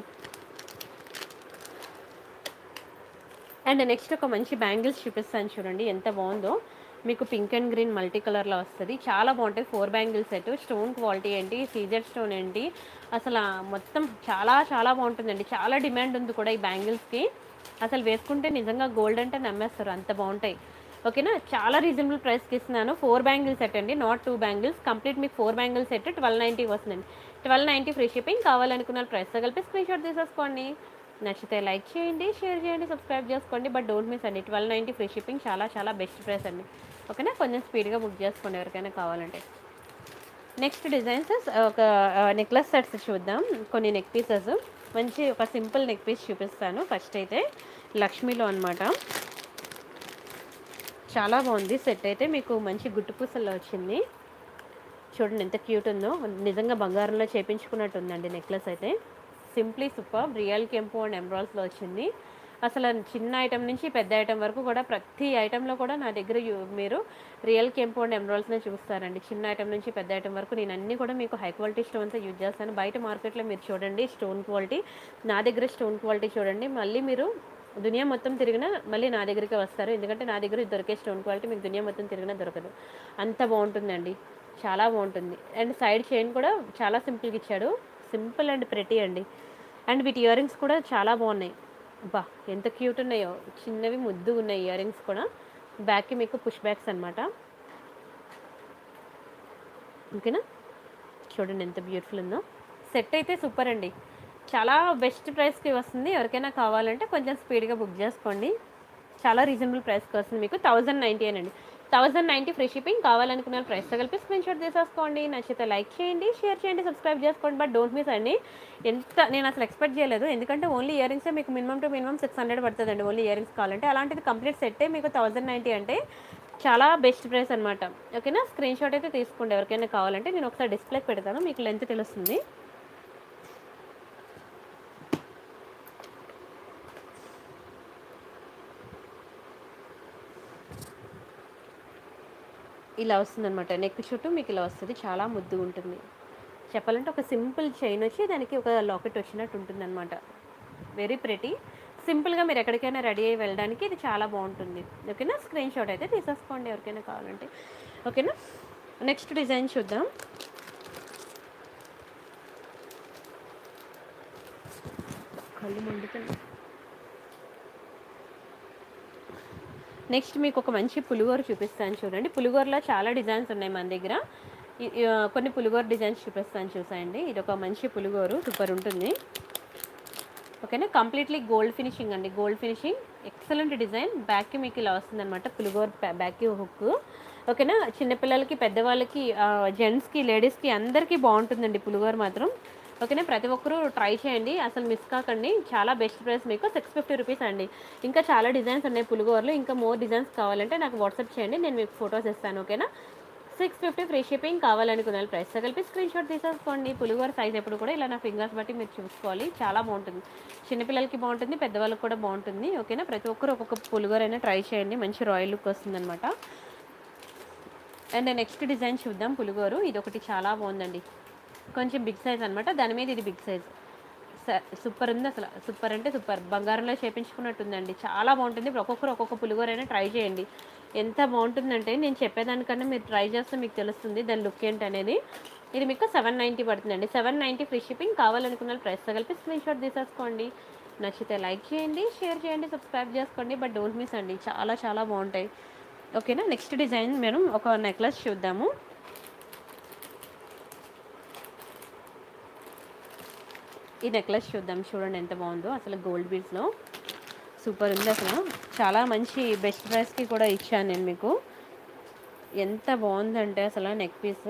అండ్ నెక్స్ట్ ఒక మంచి బ్యాంగిల్స్ చూపిస్తాను చూడండి, ఎంత బాగుందో. మీకు పింక్ అండ్ గ్రీన్ మల్టీ కలర్లో వస్తుంది, చాలా బాగుంటుంది. Four bangle set, stone quality ఏంటి, సీజర్ స్టోన్ ఏంటి, అసలు మొత్తం చాలా చాలా బాగుంటుందండి. చాలా డిమాండ్ ఉంది కూడా ఈ బ్యాంగిల్స్కి. అసలు వేసుకుంటే నిజంగా గోల్డ్ అంటే నమ్మేస్తారు, అంత బాగుంటాయి, ఓకేనా. చాలా రీజనబుల్ ప్రైస్కి ఇస్తున్నాను. ఫోర్ బ్యాంగిల్ సెట్ అండి, నాట్ టూ బ్యాంగిల్స్. కంప్లీట్ మీకు four bangle set twelve ninety వస్తుందండి. Twelve ninety free shipping. కావాలనుకున్న ప్రైస్తో కలిపి స్క్రీన్ షాట్ తీసేసుకోండి. నచ్చితే లైక్ చేయండి, షేర్ చేయండి, సబ్స్క్రైబ్ చేసుకోండి. బట్ డోంట్ మిస్ అండి, ట్వెల్వ్ నైంటీ ఫ్రీ షిప్పింగ్, చాలా చాలా బెస్ట్ ప్రైస్ అండి, ఓకేనా. కొంచెం స్పీడ్గా బుక్ చేసుకోండి ఎవరికైనా కావాలంటే. నెక్స్ట్ డిజైన్స్ ఒక నెక్లెస్ సెట్స్ చూద్దాం. కొన్ని నెక్ పీసెస్, మంచి ఒక సింపుల్ నెక్ పీస్ చూపిస్తాను. ఫస్ట్ అయితే లక్ష్మీలో అనమాట, చాలా బాగుంది సెట్ అయితే. మీకు మంచి గుట్టు పూసల్లో వచ్చింది, చూడండి ఎంత క్యూట్ ఉందో. నిజంగా బంగారంలో చేపించుకున్నట్టు ఉందండి నెక్లెస్ అయితే. సింప్లీ సూపర్, రియల్ కెంపు అండ్ ఎమరాల్డ్స్లో వచ్చింది. అసలు చిన్న ఐటమ్ నుంచి పెద్ద ఐటమ్ వరకు కూడా ప్రతి ఐటెంలో కూడా నా దగ్గర మీరు రియల్ కెంపు అండ్ ఎమరాల్డ్స్నే చూస్తారండి. చిన్న ఐటమ్ నుంచి పెద్ద ఐటమ్ వరకు నేను అన్నీ కూడా మీకు హై క్వాలిటీ స్టోన్స్ యూజ్ చేస్తాను. బయట మార్కెట్లో మీరు చూడండి స్టోన్ క్వాలిటీ, నా దగ్గర స్టోన్ క్వాలిటీ చూడండి. మళ్ళీ మీరు దునియా మొత్తం తిరిగినా మళ్ళీ నా దగ్గరికి వస్తారు, ఎందుకంటే నా దగ్గర దొరికే స్టోన్ క్వాలిటీ మీకు దునియా మొత్తం తిరిగినా దొరకదు, అంత బాగుంటుందండి, చాలా బాగుంటుంది. అండ్ సైడ్ చైన్ కూడా చాలా సింపుల్గా ఇచ్చాడు, సింపుల్ అండ్ ప్రెటీ అండి. అండ్ వీటి ఇయర్ రింగ్స్ కూడా చాలా బాగున్నాయి, బా ఎంత క్యూట్ ఉన్నాయో, చిన్నవి ముద్దు ఉన్నాయి ఇయర్ రింగ్స్ కూడా. బ్యాక్కి మీకు పుష్ బ్యాక్స్ అనమాట, ఓకేనా. చూడండి ఎంత బ్యూటిఫుల్ ఉందో. సెట్ అయితే సూపర్ అండి, చాలా బెస్ట్ ప్రైస్కి వస్తుంది. ఎవరికైనా కావాలంటే కొంచెం స్పీడ్గా బుక్ చేసుకోండి, చాలా రీజనబుల్ ప్రైస్కి వస్తుంది మీకు. థౌజండ్ నైంటీ అండి, థౌజండ్ నైంటీ ఫ్రీ షిప్పింగ్. కావాలనుకున్న ప్రైస్తో కలిపి స్క్రీన్ షాట్ తీసేసుకోండి. నచ్చితే లైక్ చేయండి, షేర్ చేయండి, సబ్స్క్రైబ్ చేసుకోండి. బట్ డోంట్ మిస్ అండి, ఎంత నేను అసలు ఎక్స్పెక్ట్ చేయలేదు, ఎందుకంటే ఓన్లీ ఇయర్ రింగ్సే మీకు minimum to minimum six hundred పడుతుందండి ఓన్లీ ఇయర్ రింగ్స్ కావాలంటే. అలాంటిది కంప్లీట్ సెట్టే మీకు థౌజండ్ నైంటీ అంటే చాలా బెస్ట్ ప్రైస్ అనమాట, ఓకేనా. స్క్రీన్ షాట్ అయితే తీసుకోండి ఎవరికైనా కావాలంటే. నేను ఒకసారి డిస్ప్లేకి పెడతాను, మీకు లెంత్ తెలుస్తుంది. ఇలా వస్తుంది అనమాట, నెక్ చుట్టూ మీకు ఇలా వస్తుంది, చాలా ముద్దుగా ఉంటుంది. చెప్పాలంటే ఒక సింపుల్ చైన్ వచ్చి దానికి ఒక లాకెట్ వచ్చినట్టు ఉంటుంది అనమాట, వెరీ ప్రెటీ. సింపుల్గా మీరు ఎక్కడికైనా రెడీ అయ్యి వెళ్ళడానికి ఇది చాలా బాగుంటుంది, ఓకేనా. స్క్రీన్ షాట్ అయితే తీసేసుకోండి ఎవరికైనా కావాలంటే, ఓకేనా. నెక్స్ట్ డిజైన్ చూద్దాం. కళ్ళు మండుతుంది. నెక్స్ట్ మీకు ఒక మంచి పులిగోర చూపిస్తాను చూడండి. పులిగోరలో చాలా డిజైన్స్ ఉన్నాయి మన దగ్గర, కొన్ని పులిగోర డిజైన్స్ చూపిస్తాను చూసాయండి. ఇది ఒక మంచి పులిగోరు, సూపర్ ఉంటుంది, ఓకేనా. కంప్లీట్లీ గోల్డ్ ఫినిషింగ్ అండి, గోల్డ్ ఫినిషింగ్, ఎక్సలెంట్ డిజైన్. బ్యాక్కి మీకు ఇలా వస్తుంది అనమాట పులిగోర బ్యాక్కి హుక్, ఓకేనా. చిన్నపిల్లలకి, పెద్దవాళ్ళకి, జెంట్స్కి, లేడీస్కి అందరికీ బాగుంటుందండి పులిగోర మాత్రం, ఓకేనా. ప్రతి ఒక్కరూ ట్రై చేయండి, అసలు మిస్ కాకండి. చాలా బెస్ట్ ప్రైస్ మీకు, సిక్స్ ఫిఫ్టీ రూపీస్ అండి. ఇంకా చాలా డిజైన్స్ ఉన్నాయి పులిగోరలు, ఇంకా మోర్ డిజైన్స్ కావాలంటే నాకు వాట్సాప్ చేయండి, నేను మీకు ఫొటోస్ ఇస్తాను, ఓకేనా. Six fifty free shipping. కావాలనుకున్న ప్రైస్తో కలిపి స్క్రీన్ షాట్ తీసేసుకోండి. పులిగోర సైజ్ ఎప్పుడు కూడా ఇలా నా ఫింగర్స్ బట్టి మీరు చూసుకోవాలి, చాలా బాగుంటుంది. చిన్నపిల్లలకి బాగుంటుంది, పెద్దవాళ్ళకి కూడా బాగుంటుంది, ఓకేనా. ప్రతి ఒక్కరు ఒక్కొక్క పులిగోర అయినా ట్రై చేయండి, మంచి రాయల్ లుక్ వస్తుంది అనమాట. అండ్ నెక్స్ట్ డిజైన్ చూద్దాం పులిగోరు. ఇది ఒకటి చాలా బాగుందండి, కొంచెం బిగ్ సైజ్ అనమాట, దాని మీద ఇది బిగ్ సైజ్, సూపర్ ఉంది అసలు, సూపర్ అంటే సూపర్, బంగారంలో చేపించుకున్నట్టుందండి, చాలా బాగుంటుంది. ఒక్కొక్కరు ఒక్కొక్క పులిగోర అయినా ట్రై చేయండి, ఎంత బాగుంటుందంటే నేను చెప్పేదానికన్నా మీరు ట్రై చేస్తే మీకు తెలుస్తుంది దాని లుక్ ఏంటి అనేది. ఇది మీకు సెవెన్ నైంటీ పడుతుందండి, సెవెన్ నైంటీ ఫ్రీ షిప్పింగ్. కావాలనుకున్న ప్రైస్తో కలిపి స్క్రీన్ షాట్ తీసేసుకోండి. నచ్చితే లైక్ చేయండి, షేర్ చేయండి, సబ్స్క్రైబ్ చేసుకోండి. బట్ డోంట్ మిస్ అండి, చాలా చాలా బాగుంటాయి, ఓకేనా. నెక్స్ట్ డిజైన్ మనం ఒక నెక్లెస్ చూద్దాము. ఈ నెక్లెస్ చూద్దాం, చూడండి ఎంత బాగుందో అసలు, గోల్డ్ బీడ్స్లో సూపర్ ఉంది అసలు, చాలా మంచి బెస్ట్ ప్రైస్కి కూడా ఇచ్చాను నేను మీకు. ఎంత బాగుందంటే అసలు నెక్ పీస్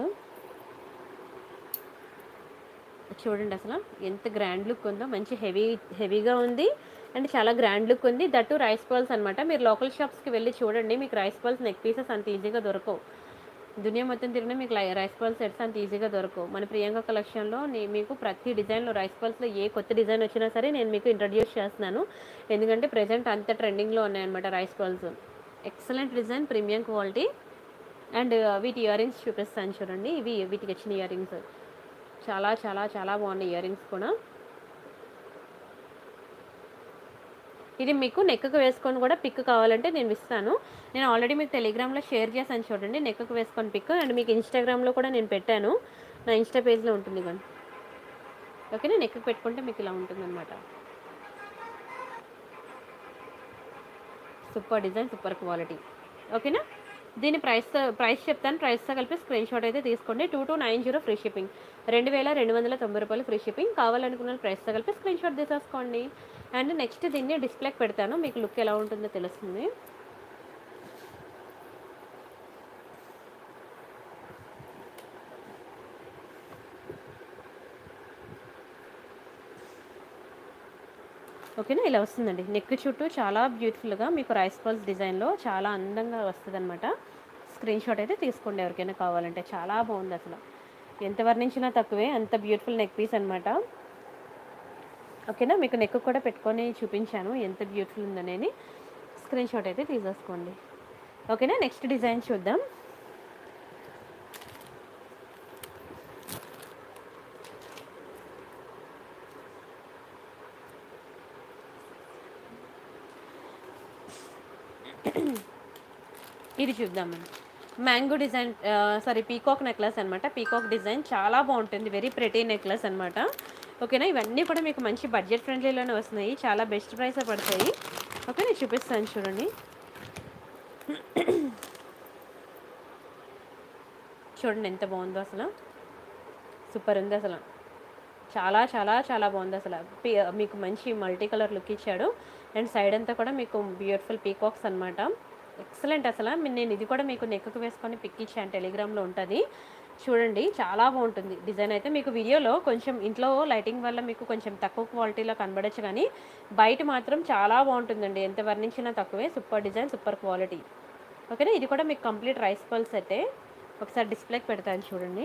చూడండి, అసలు ఎంత గ్రాండ్ లుక్ ఉందో, మంచి హెవీ హెవీగా ఉంది అండ్ చాలా గ్రాండ్ లుక్ ఉంది. దట్టు రైస్ పర్ల్స్ అనమాట. మీరు లోకల్ షాప్స్కి వెళ్ళి చూడండి, మీకు రైస్ పర్ల్స్ నెక్ పీసెస్ అంత ఈజీగా దొరకవు, దునియా మొత్తం తిరిగినా మీకు లై రైస్ పర్ల్ సెట్స్ అంత ఈజీగా దొరకవు. మన ప్రియాంక కలెక్షన్‌లో నే మీకు ప్రతి డిజైన్‌లో రైస్ పర్ల్స్‌లో ఏ కొత్త డిజైన్ వచ్చినా సరే నేను మీకు ఇంట్రడ్యూస్ చేస్తున్నాను. ఎందుకంటే ప్రెజెంట్ అంత ట్రెండింగ్‌లో ఉన్నాయన్నమాట rice pearls. Excellent design, premium quality. And వీటి ఇయర్ రింగ్స్ చూపిస్తాను చూడండి. ఇవి వీటికి వచ్చిన ఇయర్ రింగ్స్. చాలా చాలా చాలా బాగున్నాయి ఇయర్ రింగ్స్ కూడా. ఇది మీకు నెక్‌కి వేసుకొని కూడా పిక్ కావాలంటే నేను ఇస్తాను. నేను ఆల్రెడీ మీకు టెలిగ్రామ్‌లో షేర్ చేశాను చూడండి. నెక్‌కి వేసుకొని పిక్. అండ్ మీకు ఇన్‌స్టాగ్రామ్‌లో కూడా నేను పెట్టాను. నా ఇన్‌స్టా పేజ్‌లో ఉంటుంది ఇగోండి. ఓకేనా. నెక్‌కి పెట్టుకుంటే మీకు ఇలా ఉంటుందన్నమాట. Super design, super quality. ఓకేనా. దీని ప్రైస్ ప్రైస్ చెప్తాను. ప్రైస్‌తో కలిపి స్క్రీన్ షాట్ అయితే తీసుకోండి. Two two nine zero free shipping. రెండు వేల రెండు వందల తొంభై రూపాయలు ఫ్రీ షిప్పింగ్. కావాలనుకున్న ప్రైస్‌తో కలిపి స్క్రీన్ షాట్ తీసేసుకోండి. అండ్ నెక్స్ట్ దీన్ని డిస్ప్లేకి పెడతాను. మీకు లుక్ ఎలా ఉంటుందో తెలుస్తుంది. ఓకేనా. ఇలా వస్తుందండి. నెక్ చుట్టూ చాలా బ్యూటిఫుల్‌గా మీకు రైస్ పర్ల్స్ డిజైన్‌లో చాలా అందంగా వస్తదనమాట. స్క్రీన్ షాట్ అయితే తీసుకోండి ఎవరికైనా కావాలంటే. చాలా బాగుంది అసలు. ఎంత వర్ణించినా తక్కువే. అంత బ్యూటిఫుల్ నెక్ పీస్ అనమాట. ఓకేనా. మీకు నెక్ కూడా పెట్టుకొని చూపించాను ఎంత బ్యూటిఫుల్ ఉందనేది. స్క్రీన్ షాట్ అయితే తీసేసుకోండి. ఓకేనా. నెక్స్ట్ డిజైన్ చూద్దాం. ఇది చూద్దామండి. Mango design sorry peacock necklace అనమాట. పీకాక్ డిజైన్ చాలా బాగుంటుంది. వెరీ ప్రెటీ నెక్లెస్ అనమాట. ఓకేనా. ఇవన్నీ కూడా మీకు మంచి బడ్జెట్ ఫ్రెండ్లీలోనే వస్తున్నాయి. చాలా బెస్ట్ ప్రైసే పడతాయి. ఓకే. నేను చూపిస్తాను చూడండి. చూడండి ఎంత బాగుందో అసలు. సూపర్ ఉంది అసలు. చాలా చాలా చాలా బాగుంది అసలు. పీ మీకు మంచి మల్టీ కలర్ లుక్ ఇచ్చాడు. అండ్ సైడ్ అంతా కూడా మీకు బ్యూటిఫుల్ పీకాక్స్ అనమాట. ఎక్సలెంట్ అసలు. నేను ఇది కూడా మీకు నెక్కి వేసుకొని పిక్ ఇచ్చాను. టెలిగ్రామ్‌లో ఉంటుంది. చూడండి చాలా బాగుంటుంది డిజైన్ అయితే. మీకు వీడియోలో కొంచెం ఇంట్లో లైటింగ్ వల్ల మీకు కొంచెం తక్కువ క్వాలిటీలో కనబడచ్చు కానీ బయట మాత్రం చాలా బాగుంటుందండి. ఎంత వర్ణించినా తక్కువే. Super design, super quality. ఓకేనా. ఇది కూడా మీకు కంప్లీట్ రైస్ పర్ల్ సెట్టే. ఒకసారి డిస్ప్లేకి పెడతాను చూడండి.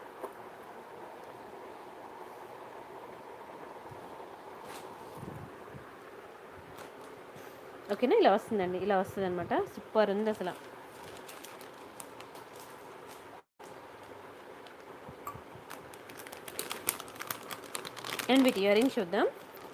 ఓకేనా. ఇలా వస్తుందండి. ఇలా వస్తుంది అనమాట. సూపర్ ఉంది అసలు. అండ్ వీటి ఇయర్ రింగ్ చూద్దాం.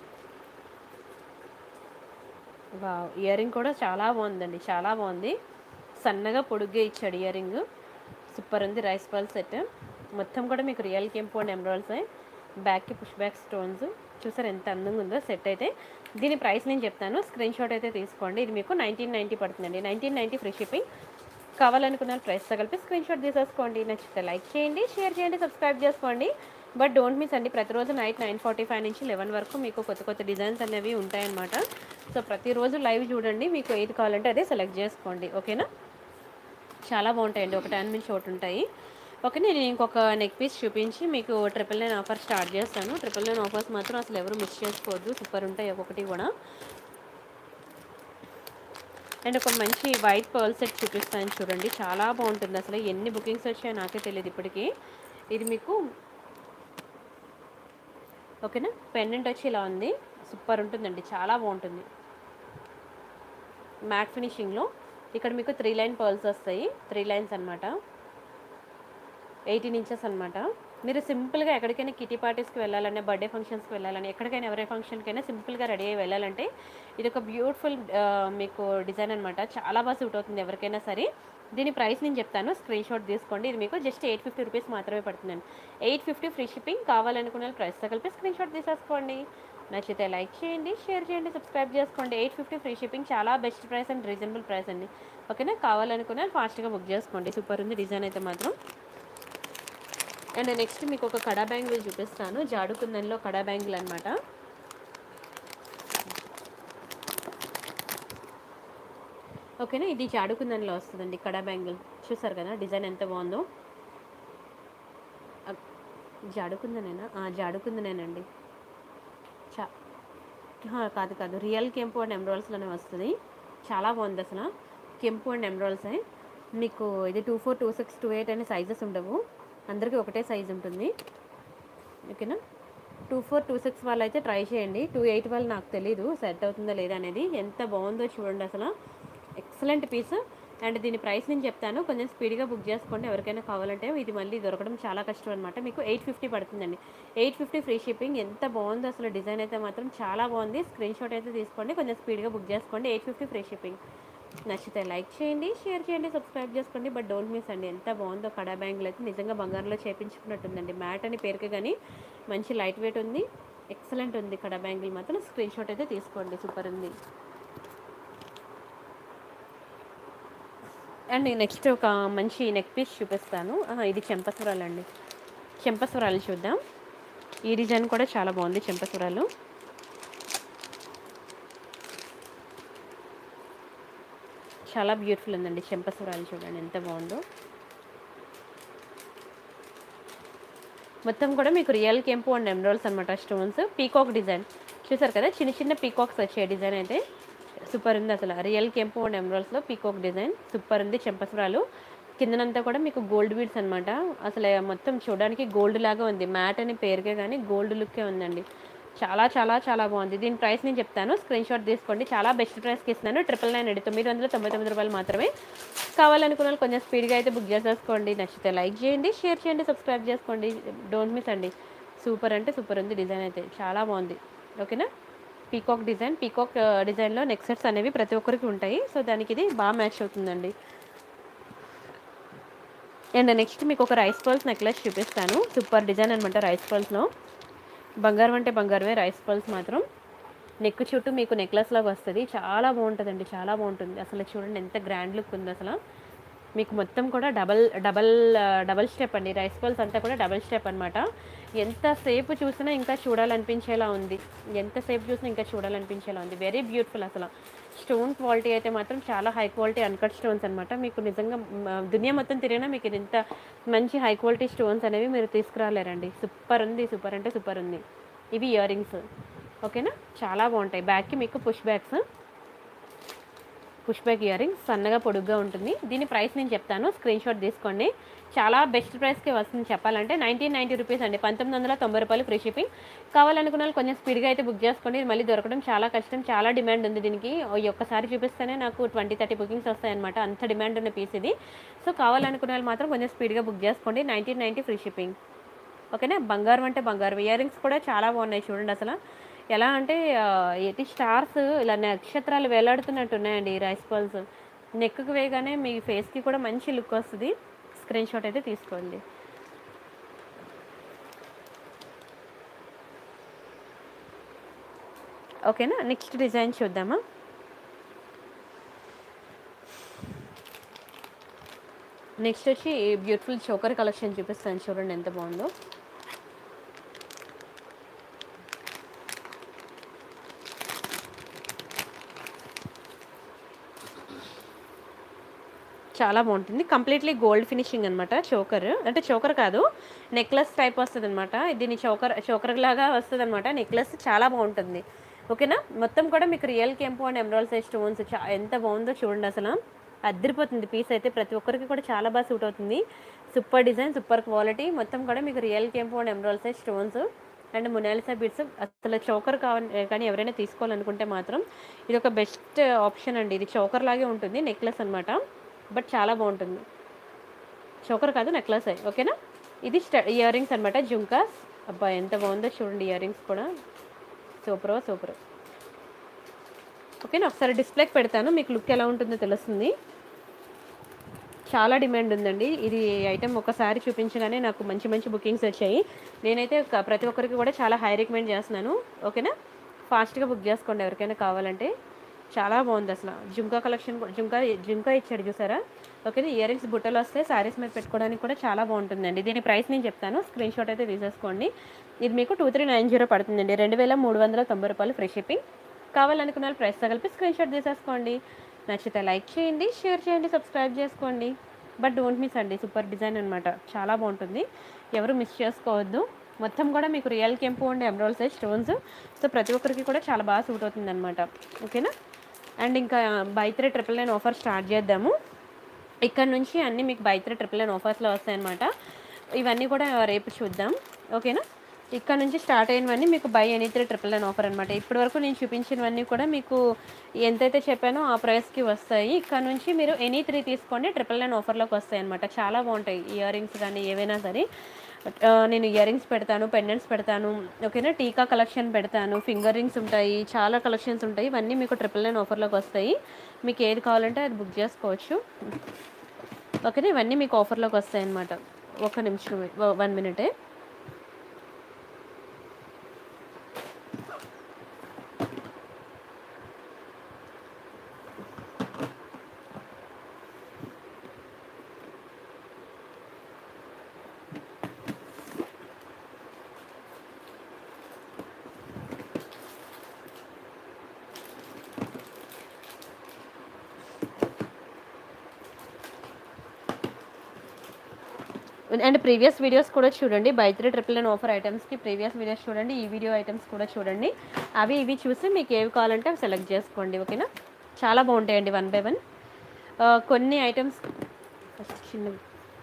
వావ్. ఇయర్ రింగ్ కూడా చాలా బాగుందండి. చాలా బాగుంది. సన్నగా పొడుగ్గా ఇచ్చాడు ఇయర్ రింగ్. సూపర్ ఉంది. రైస్ పర్ల్ సెట్ మొత్తం కూడా మీకు రియల్ కెంపు అండ్ ఎమరాల్డ్స్. బ్యాక్కి పుష్ బ్యాక్ స్టోన్స్. చూసారు ఎంత అందంగా ఉందో సెట్ అయితే. దీని ప్రైస్ నేను చెప్తాను. స్క్రీన్ షాట్ అయితే తీసుకోండి. ఇది మీకు నైన్టీన్ నైంటీ పడుతుందండి. Nineteen ninety free shipping. కావాలనుకున్న ప్రైస్తో కలిపి స్క్రీన్ షాట్ తీసేసుకోండి. నచ్చితే లైక్ చేయండి, షేర్ చేయండి, సబ్స్క్రైబ్ చేసుకోండి. బట్ డోంట్ మిస్ అండి. ప్రతిరోజు నైట్ నైన్ ఫార్టీ ఫైవ్ నుంచి లెవెన్ వరకు మీకు కొత్త కొత్త డిజైన్స్ అనేవి ఉంటాయన్నమాట. సో ప్రతిరోజు లైవ్ చూడండి. మీకు ఏది కావాలంటే అదే సెలెక్ట్ చేసుకోండి. ఓకేనా. చాలా బాగుంటాయండి. ఒక టైం నుంచి ఒకటి ఉంటాయి. ఓకే. నేను ఇంకొక నెక్ పీస్ చూపించి మీకు ట్రిపుల్ నైన్ ఆఫర్ స్టార్ట్ చేస్తాను. ట్రిపుల్ నైన్ ఆఫర్స్ మాత్రం అసలు ఎవరు మిస్ చేసుకోవద్దు. సూపర్ ఉంటాయి ఒక్కొక్కటి కూడా. అండ్ ఒక మంచి వైట్ పర్ల్ సెట్ చూపిస్తాను చూడండి. చాలా బాగుంటుంది అసలు. ఎన్ని బుకింగ్స్ వచ్చాయో నాకే తెలియదు ఇప్పటికీ. ఇది మీకు ఓకేనా. పెండెంట్ వచ్చి ఇలా ఉంది. సూపర్ ఉంటుందండి. చాలా బాగుంటుంది. మ్యాట్ ఫినిషింగ్లో ఇక్కడ మీకు త్రీ లైన్ పర్ల్స్ వస్తాయి. త్రీ లైన్స్ అనమాట. ఎయిటీన్ ఇంచెస్ అనమాట. మీరు సింపుల్గా ఎక్కడికైనా కిటీ పార్టీస్కి వెళ్ళాలన్నా, బర్త్డే ఫంక్షన్స్కి వెళ్ళాలని, ఎక్కడికైనా ఎవరి ఫంక్షన్కైనా సింపుల్గా రెడీ అయ్యి వెళ్ళాలంటే ఇది ఒక బ్యూటిఫుల్ మీకు డిజైన్ అనమాట. చాలా బాగా సూట్ అవుతుంది ఎవరికైనా సరే. దీని ప్రైస్ నేను చెప్తాను. స్క్రీన్ షాట్ తీసుకోండి. ఇది మీకు జస్ట్ ఎయిట్ ఫిఫ్టీ రూపీస్ మాత్రమే పడుతుందండి. Eight fifty free shipping. కావాలనుకున్న ప్రైస్తో కలిపి స్క్రీన్ షాట్ తీసేసుకోండి. నచ్చితే లైక్ చేయండి, షేర్ చేయండి, సబ్స్క్రైబ్ చేసుకోండి. Eight fifty free shipping. చాలా best price and reasonable price అండి. ఓకేనా. కావాలనుకున్న ఫాస్ట్గా బుక్ చేసుకోండి. సూపర్ ఉంది డిజైన్ అయితే మాత్రం. అండ్ నెక్స్ట్ మీకు ఒక కడా బ్యాంగిల్ చూపిస్తాను. జాడుకుందన్లో కడా బ్యాంగిల్ అనమాట. ఓకేనా. ఇది జాడుకుందన్లో వస్తుందండి కడా బ్యాంగిల్. చూసారు కదా డిజైన్ ఎంత బాగుందో. జాడుకుందనేనా. జాడుకుందనేనండి. చా కాదు కాదు రియల్ కెంపు అండ్ ఎమరాల్డ్స్లోనే వస్తుంది. చాలా బాగుంది అసలు. కెంపు అండ్ ఎమరాల్డ్స్. మీకు ఇది two four two six two eight అనే సైజెస్ ఉండవు, అందరికీ ఒకటే సైజ్ ఉంటుంది. ఓకేనా. టూ ఫోర్ టూ సిక్స్ వాళ్ళు అయితే ట్రై చేయండి. టూ ఎయిట్ వాళ్ళు నాకు తెలీదు సెట్ అవుతుందో లేదా అనేది. ఎంత బాగుందో చూడండి అసలు, ఎక్సలెంట్ పీస్. అండ్ దీని ప్రైస్ నేను చెప్తాను, కొంచెం స్పీడ్గా బుక్ చేసుకోండి ఎవరికైనా కావాలంటే. ఇది మళ్ళీ దొరకడం చాలా కష్టం అనమాట. మీకు ఎయిట్ ఫిఫ్టీ పడుతుందండి, ఎయిట్ ఫిఫ్టీ ఫ్రీ షిప్పింగ్. ఎంత బాగుందో అసలు, డిజైన్ అయితే మాత్రం చాలా బాగుంది. స్క్రీన్ షాట్ అయితే తీసుకోండి, కొంచెం స్పీడ్గా బుక్ చేసుకోండి. Eight fifty free shipping. నచ్చితే లైక్ చేయండి, షేర్ చేయండి, సబ్స్క్రైబ్ చేసుకోండి. బట్ డోంట్ మిస్ అండి. ఎంత బాగుందో కడా బ్యాంగిల్ అయితే, నిజంగా బంగారంలో చేపించుకున్నట్టుందండి. మ్యాట్ అని పేరుకి కానీ మంచి లైట్ వెయిట్ ఉంది, ఎక్సలెంట్ ఉంది కడా బ్యాంగిల్ మాత్రం. స్క్రీన్ షాట్ అయితే తీసుకోండి, సూపర్ ఉంది. అండ్ నెక్స్ట్ ఒక మంచి నెక్ పీస్ చూపిస్తాను. ఇది చెంపస్వరాలు అండి, చెంపస్వరాలు చూద్దాం. ఈ డిజైన్ కూడా చాలా బాగుంది, చెంపస్వరాలు చాలా బ్యూటిఫుల్ ఉందండి. చెంపస్వరాలు చూడండి ఎంత బాగుందో. మొత్తం కూడా మీకు రియల్ కెంపు అండ్ ఎమరాల్డ్స్ అనమాట, స్టోన్స్. పీకాక్ డిజైన్ చూసారు కదా, చిన్న చిన్న పీకాక్స్ వచ్చే డిజైన్ అయితే సూపర్ ఉంది అసలు. రియల్ కెంపు అండ్ ఎమరాల్డ్స్లో పీకాక్ డిజైన్ సూపర్ ఉంది. చెంపస్వరాలు కిందనంతా కూడా మీకు గోల్డ్ బీడ్స్ అనమాట. అసలు మొత్తం చూడడానికి గోల్డ్ లాగా ఉంది, మ్యాట్ అని పేరుకే కానీ గోల్డ్ లుక్కే ఉందండి. చాలా చాలా చాలా బాగుంది. దీని ప్రైస్ నేను చెప్తాను, స్క్రీన్ షాట్ తీసుకోండి. చాలా బెస్ట్ ప్రైస్కి ఇస్తున్నాను, ట్రిపుల్ నైన్ అండి, తొమ్మిది వందల తొంభై తొమ్మిది రూపాయలు మాత్రమే. కావాలనుకున్న వాళ్ళు కొంచెం స్పీడ్గా అయితే బుక్ చేసేసుకోండి. నచ్చితే లైక్ చేయండి, షేర్ చేయండి, సబ్స్క్రైబ్ చేసుకోండి. డోంట్ మిస్ అండి. సూపర్ అంటే సూపర్ ఉంది, డిజైన్ అయితే చాలా బాగుంది. ఓకేనా. పీకాక్ డిజైన్, పీకాక్ డిజైన్లో నెక్ సెట్స్ అనేవి ప్రతి ఒక్కరికి ఉంటాయి, సో దానికి ఇది బాగా మ్యాచ్ అవుతుందండి. అండ్ నెక్స్ట్ మీకు ఒక రైస్ పర్ల్స్ నెక్లెస్ చూపిస్తాను. సూపర్ డిజైన్ అనమాట, రైస్ పర్ల్స్లో. బంగారం అంటే బంగారమే, రైస్ పర్ల్స్ మాత్రం. నెక్ చుట్టూ మీకు నెక్లెస్ లాగా వస్తుంది, చాలా బాగుంటుందండి, చాలా బాగుంటుంది అసలు. చూడండి ఎంత గ్రాండ్ లుక్ ఉంది అసలు. మీకు మొత్తం కూడా డబల్ డబల్ డబల్ స్టెప్ అండి, రైస్ పర్ల్స్ అంతా కూడా డబల్ స్టెప్ అనమాట. ఎంతసేపు చూసినా ఇంకా చూడాలనిపించేలా ఉంది, ఎంతసేపు చూసినా ఇంకా చూడాలనిపించేలా ఉంది. వెరీ బ్యూటిఫుల్ అసలు. స్టోన్ క్వాలిటీ అయితే మాత్రం చాలా హై క్వాలిటీ అన్కట్ స్టోన్స్ అనమాట. మీకు నిజంగా దునియా మొత్తం తిరిగినా మీకు ఇంత మంచి హై క్వాలిటీ స్టోన్స్ అనేవి మీరు తీసుకురాలేరండి. సూపర్ ఉంది, సూపర్ అంటే సూపర్ ఉంది. ఇవి ఇయర్ రింగ్స్. ఓకేనా, చాలా బాగుంటాయి. బ్యాక్కి మీకు push backs, push back earrings, సన్నగా పొడుగ్గా ఉంటుంది. దీని ప్రైస్ నేను చెప్తాను, స్క్రీన్ షాట్ తీసుకోండి. చాలా బెస్ట్ ప్రైస్కి వస్తుంది చెప్పాలంటే, నైన్టీన్ నైంటీ రూపీస్ అండి, పంతొమ్మిది వందల తొంభై రూపాయలు ఫ్రీ షిప్పింగ్. కావాలనుకున్న వాళ్ళు కొంచెం స్పీడ్గా అయితే బుక్ చేసుకోండి, మళ్ళీ దొరకడం చాలా కష్టం, చాలా డిమాండ్ ఉంది దీనికి. ఈ ఒక్కసారి చూపిస్తేనే నాకు ట్వంటీ థర్టీ బుకింగ్స్ వస్తాయన్నమాట, అంత డిమాండ్ ఉన్న పీస్ ఇది. సో కావాలనుకున్న వాళ్ళు మాత్రం కొంచెం స్పీడ్గా బుక్ చేసుకోండి, నైన్టీన్ నైంటీ ఫ్రీ షిప్పింగ్. ఓకేనా. బంగారం అంటే బంగారం. ఇయర్ రింగ్స్ కూడా చాలా బాగున్నాయి చూడండి అసలు. ఎలా అంటే ఎయిటీ స్టార్స్ ఇలా నక్షత్రాలు వేలాడుతున్నట్టు ఉన్నాయండి ఈ రైస్ పర్ల్స్. నెక్కి వేయగానే మీ ఫేస్కి కూడా మంచి లుక్ వస్తుంది. స్క్రీన్ షాట్ అయితే తీసుకోండి. ఓకేనా. నెక్స్ట్ డిజైన్ చూద్దామా. నెక్స్ట్ వచ్చి బ్యూటిఫుల్ చోకర్ కలెక్షన్ చూపిస్తాను, చూడండి ఎంత బాగుందో. చాలా బాగుంటుంది, కంప్లీట్లీ గోల్డ్ ఫినిషింగ్ అనమాట. చోకర్ అంటే చోకర్ కాదు, నెక్లెస్ టైప్ వస్తుంది అనమాట. దీని చోకర్ చోకర్ లాగా వస్తుంది అనమాట నెక్లెస్, చాలా బాగుంటుంది. ఓకేనా. మొత్తం కూడా మీకు రియల్ కెంపు అండ్ ఎమరాల్డ్ సైజ్ స్టోన్స్, చా ఎంత బాగుందో చూడండి అసలు. అద్దరిపోతుంది పీస్ అయితే, ప్రతి ఒక్కరికి కూడా చాలా బాగా సూట్ అవుతుంది. Super design, super quality. మొత్తం కూడా మీకు రియల్ కెంపు and emerald size stones and Mona Lisa beads. అసలు చోకర్ కావాలి కానీ ఎవరైనా తీసుకోవాలనుకుంటే మాత్రం ఇది ఒక బెస్ట్ ఆప్షన్ అండి. ఇది చోకర్ లాగే ఉంటుంది, నెక్లెస్ అనమాట, బట్ చాలా బాగుంటుంది. చోకర్ కాదు, నెక్లెస్. ఓకేనా. ఇది స్ట ఇయర్ రింగ్స్ అనమాట, జుంకాస్. అబ్బా ఎంత బాగుందో చూడండి, ఇయర్ రింగ్స్ కూడా సూపర్ సూపర్. ఓకేనా. ఒకసారి డిస్ప్లేకి పెడతాను, మీకు లుక్ ఎలా ఉంటుందో తెలుస్తుంది. చాలా డిమాండ్ ఉందండి ఇది ఐటెం. ఒకసారి చూపించగానే నాకు మంచి మంచి బుకింగ్స్ వచ్చాయి. నేనైతే ప్రతి ఒక్కరికి కూడా చాలా హై రికమెండ్ చేస్తున్నాను. ఓకేనా. ఫాస్ట్గా బుక్ చేసుకోండి ఎవరికైనా కావాలంటే. చాలా బాగుంది అసలు. జుంకా కలెక్షన్, జుంకా జుంకా ఇచ్చాడు చూసారా. ఓకే. ఇయర్ రింగ్స్ బుట్టలు వస్తే శారీస్ మీద పెట్టుకోవడానికి కూడా చాలా బాగుంటుందండి. దీని ప్రైస్ నేను చెప్తాను, స్క్రీన్ షాట్ అయితే తీసేసుకోండి. ఇది మీకు టూ త్రీ నైన్ జీరో పడుతుందండి, రెండు వేల మూడు వందల తొంభై రూపాయలు ఫ్రీ షిప్పింగ్. కావాలనుకున్న వాళ్ళు ప్రైస్ తగిలిపి స్క్రీన్ షాట్ తీసేసుకోండి. నచ్చితే లైక్ చేయండి, షేర్ చేయండి, సబ్స్క్రైబ్ చేసుకోండి. బట్ డోంట్ మిస్ అండి, సూపర్ డిజైన్ అనమాట, చాలా బాగుంటుంది, ఎవరు మిస్ చేసుకోవద్దు. మొత్తం కూడా మీకు రియల్ కెంపు and emerald size stones, so ప్రతి ఒక్కరికి కూడా చాలా బాగా సూట్ అవుతుంది అనమాట. ఓకేనా. అండ్ ఇంకా buy three triple nine offer start చేద్దాము. ఇక్కడ నుంచి అన్నీ మీకు బై త్రీ ట్రిపుల్ నైన్ ఆఫర్స్లో వస్తాయన్నమాట. ఇవన్నీ కూడా రేపు చూద్దాం, ఓకేనా. ఇక్కడ నుంచి స్టార్ట్ అయినవన్నీ మీకు buy any three triple nine offer అనమాట. ఇప్పటి వరకు నేను చూపించినవన్నీ కూడా మీకు ఎంతైతే చెప్పానో ఆ ప్రైస్కి వస్తాయి. ఇక్కడ నుంచి మీరు ఎనీ త్రీ తీసుకోండి, ట్రిపుల్ నైన్ ఆఫర్లోకి వస్తాయి అనమాట. చాలా బాగుంటాయి ఇయర్ రింగ్స్ కానీ ఏవైనా సరే. నేను ఇయర్ రింగ్స్ పెడతాను, పెండెంట్స్ పెడతాను, ఓకేనా. టీకా కలెక్షన్ పెడతాను, ఫింగర్ రింగ్స్ ఉంటాయి, చాలా కలెక్షన్స్ ఉంటాయి. ఇవన్నీ మీకు ట్రిపుల్ నైన్ ఆఫర్లోకి వస్తాయి. మీకు ఏది కావాలంటే అది బుక్ చేసుకోవచ్చు, ఓకేనా. ఇవన్నీ మీకు ఆఫర్లోకి వస్తాయి అన్నమాట. ఒక నిమిషం, వన్ మినిటే. అండ్ ప్రీవియస్ వీడియోస్ కూడా చూడండి, buy three triple nine offer ఐటమ్స్కి ప్రీవియస్ వీడియోస్ చూడండి, ఈ వీడియో ఐటమ్స్ కూడా చూడండి. అవి ఇవి చూసి మీకు ఏవి కావాలంటే అవి సెలెక్ట్ చేసుకోండి, ఓకేనా. చాలా బాగుంటాయండి వన్ బై వన్. కొన్ని ఐటమ్స్ ఫస్ట్ చిన్నవి,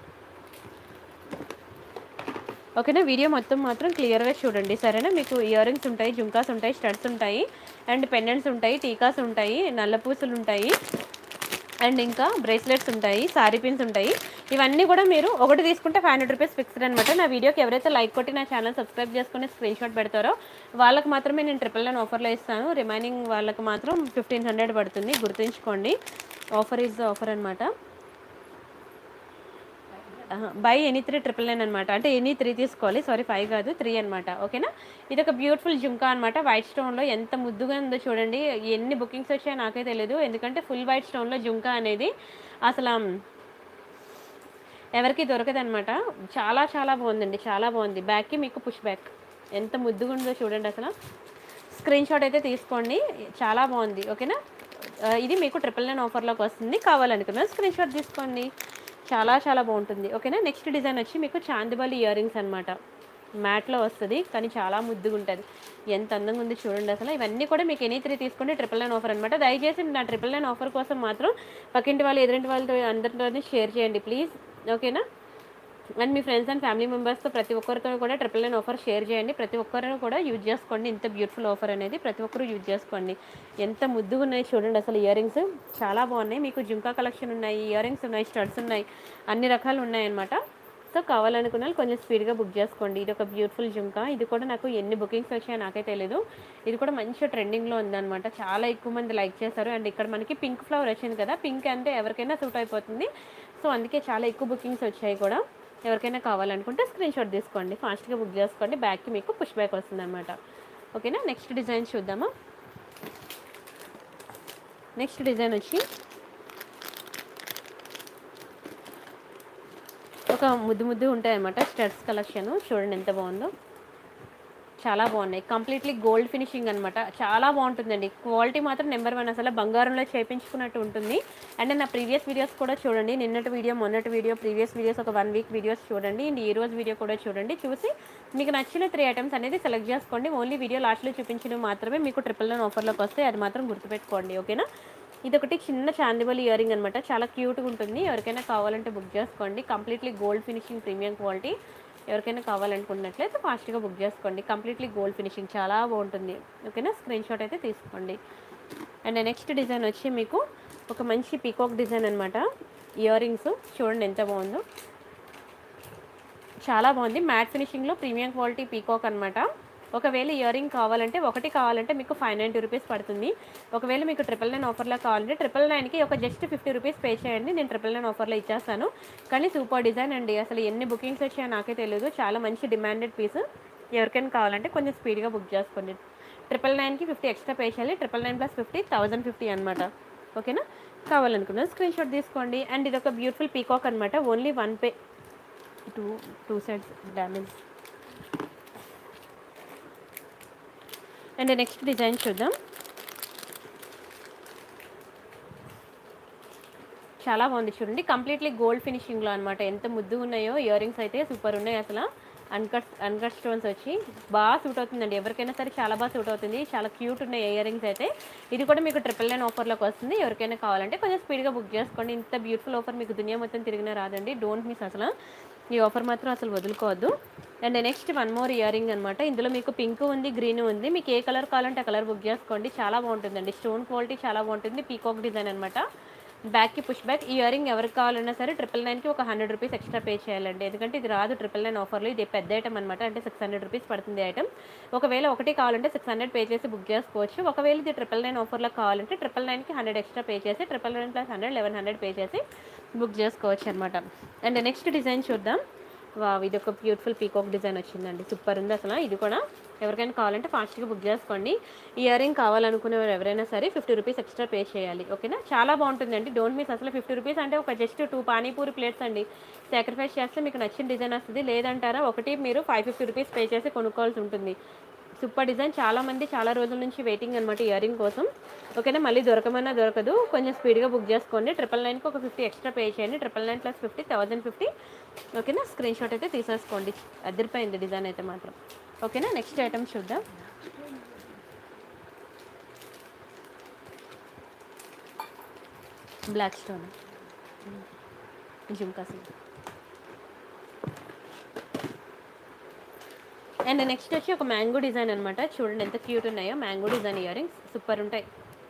ఓకేనా. వీడియో మొత్తం మాత్రం క్లియర్గా చూడండి, సరేనా. మీకు ఇయర్ రింగ్స్ ఉంటాయి, జుంకాస్ ఉంటాయి, స్టడ్స్ ఉంటాయి, అండ్ పెండెంట్స్ ఉంటాయి, టీకాస్ ఉంటాయి, నల్లపూసలు ఉంటాయి, అండ్ ఇంకా బ్రేస్లెట్స్ ఉంటాయి, సారీ పిన్స్ ఉంటాయి. ఇవన్నీ కూడా మీరు ఒకటి తీసుకుంటే ఫైవ్ హండ్రెడ్ రూపీస్ ఫిక్స్డ్ అనమాట. నా వీడియోకి ఎవరైతే లైక్ కొట్టి నా ఛానల్ సబ్స్క్రైబ్ చేసుకుని స్క్రీన్ షాట్ పెడతారో వాళ్ళకి మాత్రమే నేను ట్రిపుల్ నైన్ ఆఫర్లో ఇస్తాను. రిమైనింగ్ వాళ్ళకి మాత్రం ఫిఫ్టీన్ హండ్రెడ్ పడుతుంది, గుర్తుంచుకోండి. ఆఫర్ ఈజ్ ఆఫర్ అనమాట. Buy any three triple nine అనమాట. అంటే ఎనీ త్రీ తీసుకోవాలి, సారీ ఫైవ్ కాదు, త్రీ అనమాట, ఓకేనా. ఇది ఒక బ్యూటిఫుల్ జుంకా అనమాట, వైట్ స్టోన్లో. ఎంత ముద్దుగా ఉందో చూడండి. ఎన్ని బుకింగ్స్ వచ్చాయో నాకే తెలియదు, ఎందుకంటే ఫుల్ వైట్ స్టోన్లో జుంకా అనేది అసలు ఎవరికి దొరకదు అనమాట. చాలా చాలా బాగుందండి, చాలా బాగుంది. బ్యాక్కి మీకు పుష్ బ్యాక్ ఎంత ముద్దుగా ఉందో చూడండి. అసలు స్క్రీన్ షాట్ అయితే తీసుకోండి, చాలా బాగుంది, ఓకేనా. ఇది మీకు ట్రిపుల్ నైన్ ఆఫర్లోకి వస్తుంది. కావాలనుకున్నా స్క్రీన్ షాట్ తీసుకోండి, చాలా చాలా బాగుంటుంది, ఓకేనా. నెక్స్ట్ డిజైన్ వచ్చి మీకు చాందిబలి ఇయర్ రింగ్స్ అనమాట. మ్యాట్లో వస్తుంది కానీ చాలా ముద్దుగా ఉంటుంది. ఎంత అందంగా ఉంది చూడండి అసలు. ఇవన్నీ కూడా మీకు ఎనీ త్రీ తీసుకుంటే ట్రిపుల్ నైన్ ఆఫర్ అనమాట. దయచేసి నా ట్రిపుల్ నైన్ ఆఫర్ కోసం మాత్రం పక్కింటి వాళ్ళు, ఎదురింటి వాళ్ళతో అందరితో షేర్ చేయండి ప్లీజ్, ఓకేనా. అండ్ మీ ఫ్రెండ్స్ అండ్ ఫ్యామిలీ మెంబర్స్తో ప్రతి ఒక్కరితో కూడా ట్రిపుల్ నైన్ ఆఫర్ షేర్ చేయండి. ప్రతి ఒక్కరు కూడా యూజ్ చేసుకోండి. ఇంత బ్యూటిఫుల్ ఆఫర్ అనేది ప్రతి ఒక్కరు యూజ్ చేసుకోండి. ఎంత ముద్దుగా ఉన్నాయి చూడండి అసలు. ఇయర్ రింగ్స్ చాలా బాగున్నాయి. మీకు జుంకా కలెక్షన్ ఉన్నాయి, ఇయర్ రింగ్స్ ఉన్నాయి, స్టడ్స్ ఉన్నాయి, అన్ని రకాలు ఉన్నాయన్నమాట. సో కావాలనుకున్న కొంచెం స్పీడ్గా బుక్ చేసుకోండి. ఇది ఒక బ్యూటిఫుల్ జుంకా. ఇది కూడా నాకు ఎన్ని బుకింగ్స్ వచ్చాయో నాకే తెలియదు. ఇది కూడా మంచి ట్రెండింగ్లో ఉందన్నమాట. చాలా ఎక్కువ మంది లైక్ చేశారు. అండ్ ఇక్కడ మనకి పింక్ ఫ్లవర్ వచ్చింది కదా, పింక్ అంటే ఎవరికైనా సూట్ అయిపోతుంది. సో అందుకే చాలా ఎక్కువ బుకింగ్స్ వచ్చాయి కూడా. ఎవరికైనా కావాలనుకుంటే స్క్రీన్ షాట్ తీసుకోండి, ఫాస్ట్గా బుక్ చేసుకోండి. బ్యాక్కి మీకు పుష్ బ్యాక్ వస్తుంది అనమాట, ఓకేనా. నెక్స్ట్ డిజైన్ చూద్దామా. నెక్స్ట్ డిజైన్ వచ్చి ఒక ముద్దు ముద్దు ఉంటాయన్నమాట, స్టడ్స్ కలెక్షన్. చూడండి ఎంత బాగుందో, చాలా బాగున్నాయి. కంప్లీట్లీ గోల్డ్ ఫినిషింగ్ అనమాట, చాలా బాగుంటుందండి. క్వాలిటీ మాత్రం నెంబర్ వన్, అసలు బంగారంలో చేయించుకున్నట్టు ఉంటుంది. అండ్ నా ప్రీవియస్ వీడియోస్ కూడా చూడండి, నిన్నటి వీడియో, మొన్నటి వీడియో, ప్రీవియస్ వీడియోస్ ఒక వన్ వీక్ వీడియోస్ చూడండి. అండ్ ఈ రోజు వీడియో కూడా చూడండి. చూసి మీకు నచ్చిన త్రీ ఐటమ్స్ అనేది సెలెక్ట్ చేసుకోండి. ఓన్లీ వీడియో లాస్ట్లో చూపించినవి మాత్రమే మీకు ట్రిపుల్ నైన్ ఆఫర్లోకి వస్తాయి, అది మాత్రం గుర్తుపెట్టుకోండి, ఓకేనా. ఇదొకటి చిన్న చాందిబలి ఇయర్ రింగ్ అనమాట, చాలా క్యూట్గా ఉంటుంది. ఎవరికైనా కావాలంటే బుక్ చేసుకోండి. Completely gold finishing, premium quality. ఎవరికైనా కావాలనుకున్నట్లయితే ఫాస్ట్గా బుక్ చేసుకోండి. కంప్లీట్లీ గోల్డ్ ఫినిషింగ్, చాలా బాగుంటుంది, ఓకేనా. స్క్రీన్ షాట్ అయితే తీసుకోండి. అండ్ నెక్స్ట్ డిజైన్ వచ్చి మీకు ఒక మంచి పీకాక్ డిజైన్ అనమాట. ఇయర్ రింగ్స్ చూడండి ఎంత బాగుందో, చాలా బాగుంది. మ్యాట్ ఫినిషింగ్లో ప్రీమియం క్వాలిటీ పీకాక్ అనమాట. ఒకవేళ ఇయర్ రింగ్ కావాలంటే, ఒకటి కావాలంటే మీకు ఫైవ్ నైంటీ రూపీస్ పడుతుంది. ఒకవేళ మీకు ట్రిపుల్ నైన్ ఆఫర్లో కావాలంటే ట్రిపుల్ నైన్కి ఒక జస్ట్ ఫిఫ్టీ రూపీస్ పే చేయండి, నేను ట్రిపుల్ నైన్ ఆఫర్లో ఇచ్చేస్తాను. కానీ సూపర్ డిజైన్ అండి, అసలు ఎన్ని బుకింగ్స్ వచ్చాయో నాకే తెలియదు. చాలా మంచి డిమాండెడ్ పీస్. ఎవరికైనా కావాలంటే కొంచెం స్పీడ్గా బుక్ చేసుకోండి. ట్రిపుల్ నైన్కి ఫిఫ్టీ ఎక్స్ట్రా పే చేయాలి. Triple nine plus fifty thousand fifty అనమాట, ఓకేనా. కావాలనుకున్నాను స్క్రీన్ షాట్ తీసుకోండి. అండ్ ఇది ఒక బ్యూటిఫుల్ పీకాక్ అనమాట. Only one pay, two two sides damage. And next design చూద్దాం. చాలా బాగుంది చూడండి, కంప్లీట్లీ గోల్డ్ ఫినిషింగ్లో అనమాట. ఎంత ముద్దుగా ఉన్నాయో ఇయర్ రింగ్స్ అయితే, సూపర్ ఉన్నాయి అసలు. అన్కట్ అన్కట్ స్టోన్స్ వచ్చి బాగా సూట్ అవుతుందండి, ఎవరికైనా సరే చాలా బాగా సూట్ అవుతుంది. చాలా క్యూట్ ఉన్నాయి ఇయర్ రింగ్స్ అయితే. ఇది కూడా మీకు ట్రిపుల్ నైన్ ఆఫర్లోకి వస్తుంది. ఎవరికైనా కావాలంటే కొంచెం స్పీడ్గా బుక్ చేసుకోండి. ఇంత బ్యూటిఫుల్ ఆఫర్ మీకు దునియా మొత్తం తిరిగినా రాదండి. డోంట్ మిస్ అసలు, ఈ ఆఫర్ మాత్రం అసలు వదులుకోవద్దు. And next one more earring అనమాట. ఇందులో మీకు పింక్ ఉంది, గ్రీన్ ఉంది. మీకు ఏ కలర్ కావాలంటే ఆ కలర్ బుక్ చేసుకోండి. చాలా బాగుంటుందండి, స్టోన్ క్వాలిటీ చాలా బాగుంటుంది. పీకాక్ డిజైన్ అనమాట. బ్యాక్కి పుష్ బ్యాక్. ఈ ఇయర్ రింగ్ ఎవరికి కావాలన్నా సరే ట్రిపుల్ నైన్కి ఒక హండ్రెడ్ రూపీస్ ఎక్స్ట్రా పే చేయాలండి, ఎందుకంటే ఇది రాదు ట్రిపుల్ నైన్ ఆఫర్లో. ఇది పెద్ద ఐటమ్ అనమాట, అంటే సిక్స్ హండ్రెడ్ రూపీస్ పడుతుంది ఐటమ్. ఒకవేళ ఒకటి కావాలంటే సిక్స్ హండ్రెడ్ పే చేసి బుక్ చేసుకోవచ్చు. ఒకవేళ ఇది ట్రిపుల్ నైన్ ఆఫర్లో కావాలంటే ట్రిపుల్ నైన్కి హండ్రెడ్ ఎక్స్ట్రా పే చేసి triple nine plus hundred eleven hundred pay చేసి బుక్ చేసుకోవచ్చు అనమాట. అండ్ నెక్స్ట్ డిజైన్ చూద్దాం. వా ఇది ఒక బ్యూటిఫుల్ పీకాక్ డిజైన్ వచ్చిందండి, సూపర్ ఉంది అసలు. ఇది కూడా ఎవరికైనా కావాలంటే ఫాస్ట్గా బుక్ చేసుకోండి. ఇయర్ రింగ్ కావాలనుకునేవారు ఎవరైనా సరే ఫిఫ్టీ రూపీస్ ఎక్స్ట్రా పే చేయాలి, ఓకేనా. చాలా బాగుంటుందండి, డోంట్ మిస్ అసలు. ఫిఫ్టీ రూపీస్ అంటే ఒక జస్ట్ టూ పానీపూరి ప్లేట్స్ అండి. సాక్రిఫైస్ చేస్తే మీకు నచ్చిన డిజైన్ వస్తుంది. లేదంటారా ఒకటి మీరు ఫైవ్ ఫిఫ్టీ రూపీస్ పే చేసి కొనుక్కోవాల్సి ఉంటుంది. సూపర్ డిజైన్, చాలామంది చాలా రోజుల నుంచి వెయిటింగ్ అనమాట ఇయర్ రింగ్ కోసం, ఓకేనా. మళ్ళీ దొరకమన్నా దొరకదు, కొంచెం స్పీడ్గా బుక్ చేసుకోండి. ట్రిపుల్ నైన్కి ఒక ఫిఫ్టీ ఎక్స్ట్రా పే చేయండి. Triple nine plus fifty thousand fifty, ఓకేనా. స్క్రీన్ షాట్ అయితే తీసేసుకోండి, అదిరిపోయింది డిజైన్ అయితే మాత్రం, ఓకేనా. నెక్స్ట్ ఐటమ్ చూద్దాం. బ్లాక్ స్టోన్ జుమ్కాసి. అండ్ నెక్స్ట్ వచ్చి ఒక మ్యాంగో డిజైన్ అనమాట. చూడండి ఎంత క్యూట్ ఉన్నాయో, mango design earrings super ఉంటాయి,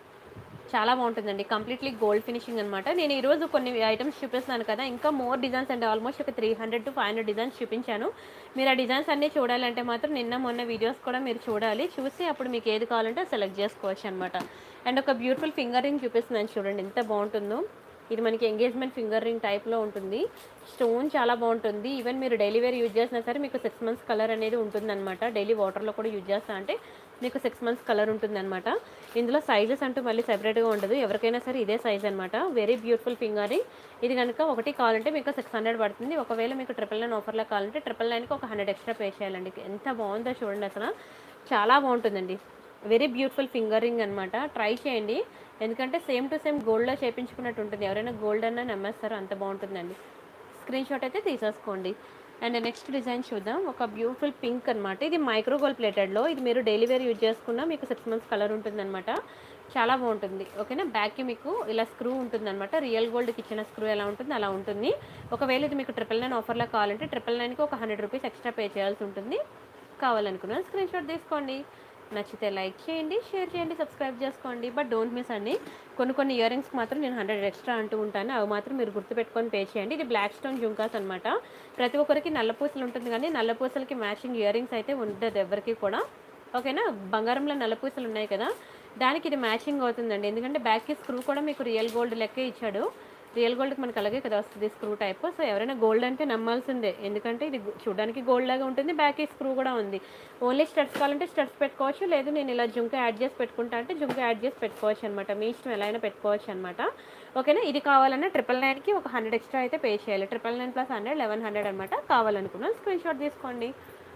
చాలా బాగుంటుందండి. కంప్లీట్లీ గోల్డ్ ఫినిషింగ్ అనమాట. నేను ఈరోజు కొన్ని ఐటమ్స్ చూపిస్తున్నాను కదా, ఇంకా మోర్ డిజైన్స్ అండి. ఆల్మోస్ట్ ఒక three hundred to five hundred designs చూపించాను. మీరు ఆ డిజైన్స్ అన్నీ చూడాలంటే మాత్రం నిన్న మొన్న వీడియోస్ కూడా మీరు చూడాలి, చూసి అప్పుడు మీకు ఏది కావాలంటే సెలెక్ట్ చేసుకోవచ్చు అనమాట. అండ్ ఒక బ్యూటిఫుల్ ఫింగర్ రింగ్ చూపిస్తున్నాను, చూడండి ఎంత బాగుంటుందో. ఇది మనకి ఎంగేజ్మెంట్ ఫింగర్ రింగ్ టైప్లో ఉంటుంది. స్టోన్ చాలా బాగుంటుంది. ఈవెన్ మీరు డైలీ వేర్ యూజ్ చేసినా సరే మీకు సిక్స్ మంత్స్ కలర్ అనేది ఉంటుందన్నమాట. డైలీ వాటర్లో కూడా యూజ్ చేస్తా అంటే మీకు సిక్స్ మంత్స్ కలర్ ఉంటుందన్నమాట. ఇందులో సైజెస్ అంటూ మళ్ళీ సెపరేట్గా ఉండదు, ఎవరికైనా సరే ఇదే సైజ్ అనమాట. Very beautiful finger ring. ఇది కనుక ఒకటి కావాలంటే మీకు సిక్స్ హండ్రెడ్ పడుతుంది. ఒకవేళ మీకు ట్రిపుల్ నైన్ ఆఫర్లో కావాలంటే ట్రిపుల్ నైన్కి ఒక హండ్రెడ్ ఎక్స్ట్రా పే చేయాలండి. ఎంత బాగుందో చూడండి అసలు, చాలా బాగుంటుందండి. వెరీ బ్యూటిఫుల్ ఫింగర్ రింగ్ అనమాట. ట్రై చేయండి, ఎందుకంటే సేమ్ టు సేమ్ గోల్డ్లో చేయించుకున్నట్టు ఉంటుంది. ఎవరైనా గోల్డ్ అన్నా నమ్మేస్తారో అంత బాగుంటుందండి. స్క్రీన్ షాట్ అయితే తీసేసుకోండి. అండ్ నెక్స్ట్ డిజైన్ చూద్దాం. ఒక బ్యూటిఫుల్ పింక్ అనమాట. ఇది మైక్రో గోల్డ్ ప్లేటెడ్లో, ఇది మీరు డైలీ వేర్ యూజ్ చేసుకున్నా మీకు సిక్స్ మంత్స్ కలర్ ఉంటుందన్నమాట. చాలా బాగుంటుంది, ఓకేనా. బ్యాక్కి మీకు ఇలా స్క్రూ ఉంటుందన్నమాట. రియల్ గోల్డ్కి ఇచ్చిన స్క్రూ ఎలా ఉంటుంది అలా ఉంటుంది. ఒకవేళ ఇది మీకు ట్రిపుల్ నైన్ ఆఫర్లో కావాలంటే ట్రిపుల్ నైన్కి ఒక హండ్రెడ్ రూపీస్ ఎక్స్ట్రా పే చేయాల్సి ఉంటుంది. కావాలనుకున్నాను స్క్రీన్ షాట్ తీసుకోండి. నచ్చితే లైక్ చేయండి, షేర్ చేయండి, సబ్స్క్రైబ్ చేసుకోండి. బట్ డోంట్ మిస్ అండి, కొన్ని కొన్ని ఇయర్ రింగ్స్కి మాత్రం నేను హండ్రెడ్ ఎక్స్ట్రా అంటూ ఉంటాను, అవి మాత్రం మీరు గుర్తుపెట్టుకొని పే చేయండి. ఇది బ్లాక్ స్టోన్ జుంకాస్ అనమాట. ప్రతి ఒక్కరికి నల్ల పూసలు ఉంటుంది, కానీ నల్ల పూసలకి మ్యాచింగ్ ఇయర్ రింగ్స్ అయితే ఉండదు ఎవరికి కూడా, ఓకేనా. బంగారంలో నల్ల పూసలు ఉన్నాయి కదా, దానికి ఇది మ్యాచింగ్ అవుతుందండి. ఎందుకంటే బ్యాక్కి స్క్రూ కూడా మీకు రియల్ గోల్డ్ లెక్కే ఇచ్చాడు. రియల్ గోల్డ్కి మనకు అలాగే కదా వస్తుంది స్క్రూ టైప్. సో ఎవరైనా గోల్డ్ అంటే నమ్మాల్సిందే, ఎందుకంటే ఇది చూడడానికి గోల్డ్ లాగా ఉంటుంది. బ్యాక్ స్క్రూ కూడా ఉంది. ఓన్లీ స్టడ్స్ కావాలంటే స్టడ్స్ పెట్టుకోవచ్చు, లేదు నేను ఇలా జుంకా యాడ్ చేసి పెట్టుకుంటా అంటే జుంకా యాడ్ చేసి పెట్టుకోవచ్చు అనమాట. మీ ఇష్టం ఎలా అయినా పెట్టుకోవచ్చు అనమాట, ఓకేనా. ఇది కావాలన్నా ట్రిపుల్ నైన్కి ఒక హండ్రెడ్ ఎక్స్ట్రా అయితే పే చేయాలి. Triple nine plus hundred eleven hundred అనమాట. కావాలనుకున్నాను స్క్రీన్ షాట్ తీసుకోండి.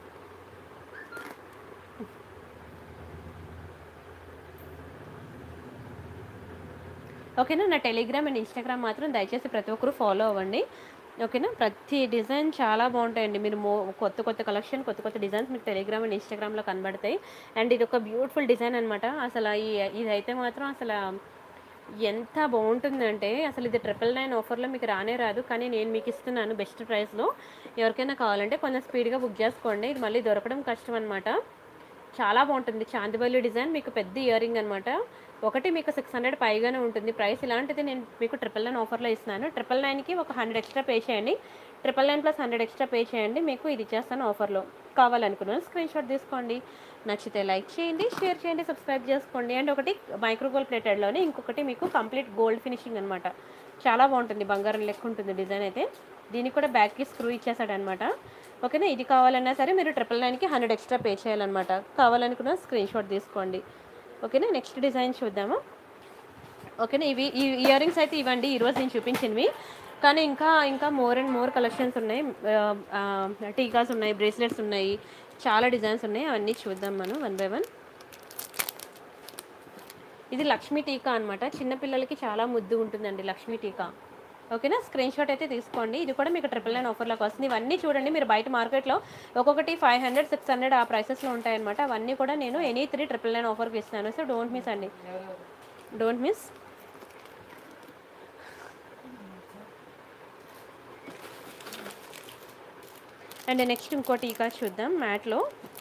ఓకేనా. నా టెలిగ్రామ్ అండ్ ఇన్స్టాగ్రామ్ మాత్రం దయచేసి ప్రతి ఒక్కరు ఫాలో అవ్వండి, ఓకేనా. ప్రతి డిజైన్ చాలా బాగుంటాయండి. మీరు మో కొత్త కొత్త కలెక్షన్, కొత్త కొత్త డిజైన్స్ మీకు టెలిగ్రామ్ అండ్ ఇన్స్టాగ్రామ్లో కనబడతాయి. అండ్ ఇది ఒక బ్యూటిఫుల్ డిజైన్ అనమాట. అసలు ఈ ఇదైతే మాత్రం అసలు ఎంత బాగుంటుందంటే అసలు ఇది ట్రిపుల్ నైన్ ఆఫర్లో మీకు రానే రాదు, కానీ నేను మీకు ఇస్తున్నాను బెస్ట్ ప్రైస్లో. ఎవరికైనా కావాలంటే కొంచెం స్పీడ్గా బుక్ చేసుకోండి, ఇది మళ్ళీ దొరకడం కష్టం అనమాట. చాలా బాగుంటుంది. చాందిబల్లి డిజైన్ మీకు పెద్ద ఇయర్ రింగ్ అనమాట. ఒకటి మీకు సిక్స్ హండ్రెడ్ పైగానే ఉంటుంది ప్రైస్. ఇలాంటిది నేను మీకు ట్రిపుల్ నైన్ ఆఫర్లో ఇస్తున్నాను. ట్రిపుల్ నైన్కి ఒక హండ్రెడ్ ఎక్స్ట్రా పే చేయండి. Triple nine plus hundred extra pay చేయండి, మీకు ఇది ఇచ్చేస్తాను ఆఫర్లో. కావాలనుకున్నాను స్క్రీన్ షాట్ తీసుకోండి. నచ్చితే లైక్ చేయండి, షేర్ చేయండి, సబ్స్క్రైబ్ చేసుకోండి. అండ్ ఒకటి మైక్రో గోల్డ్ ప్లేటెడ్లోనే ఇంకొకటి మీకు కంప్లీట్ గోల్డ్ ఫినిషింగ్ అనమాట. చాలా బాగుంటుంది, బంగారం లెక్క ఉంటుంది డిజైన్ అయితే. దీనికి కూడా బ్యాక్కి స్క్రూ ఇచ్చేసాడు అనమాట, ఓకేనా. ఇది కావాలన్నా సరే మీరు ట్రిపుల్ నైన్కి హండ్రెడ్ ఎక్స్ట్రా పే చేయాలన్నమాట. కావాలనుకున్న స్క్రీన్ షాట్ తీసుకోండి, ఓకేనా. నెక్స్ట్ డిజైన్ చూద్దాము, ఓకేనా. ఇవి ఈ ఇయర్ రింగ్స్ అయితే ఇవ్వండి ఈరోజు నేను చూపించినవి, కానీ ఇంకా ఇంకా మోర్ అండ్ మోర్ కలెక్షన్స్ ఉన్నాయి. టీకాస్ ఉన్నాయి, బ్రేస్లెట్స్ ఉన్నాయి, చాలా డిజైన్స్ ఉన్నాయి. అవన్నీ చూద్దాం మనం వన్ బై వన్. ఇది లక్ష్మీ టీకా అనమాట. చిన్నపిల్లలకి చాలా ముద్దు ఉంటుందండి లక్ష్మీ టీకా, ఓకేనా, స్క్రీన్ షాట్ అయితే తీసుకోండి. ఇది కూడా మీకు ట్రిపుల్ నైన్ ఆఫర్లోకి వస్తుంది. ఇవన్నీ చూడండి, మీరు బయట మార్కెట్లో ఒక్కొక్కటి ఫైవ్ హండ్రెడ్ సిక్స్ హండ్రెడ్ ఆ ప్రైసెస్లో ఉంటాయన్నమాట. అవన్నీ కూడా నేను ఎనీ త్రీ ట్రిపుల్ నైన్ ఆఫర్కి ఇస్తున్నాను. సో డోంట్ మిస్ అండి, డోంట్ మిస్. అండ్ నెక్స్ట్ ఇంకో టీకా చూద్దాం మ్యాట్లో.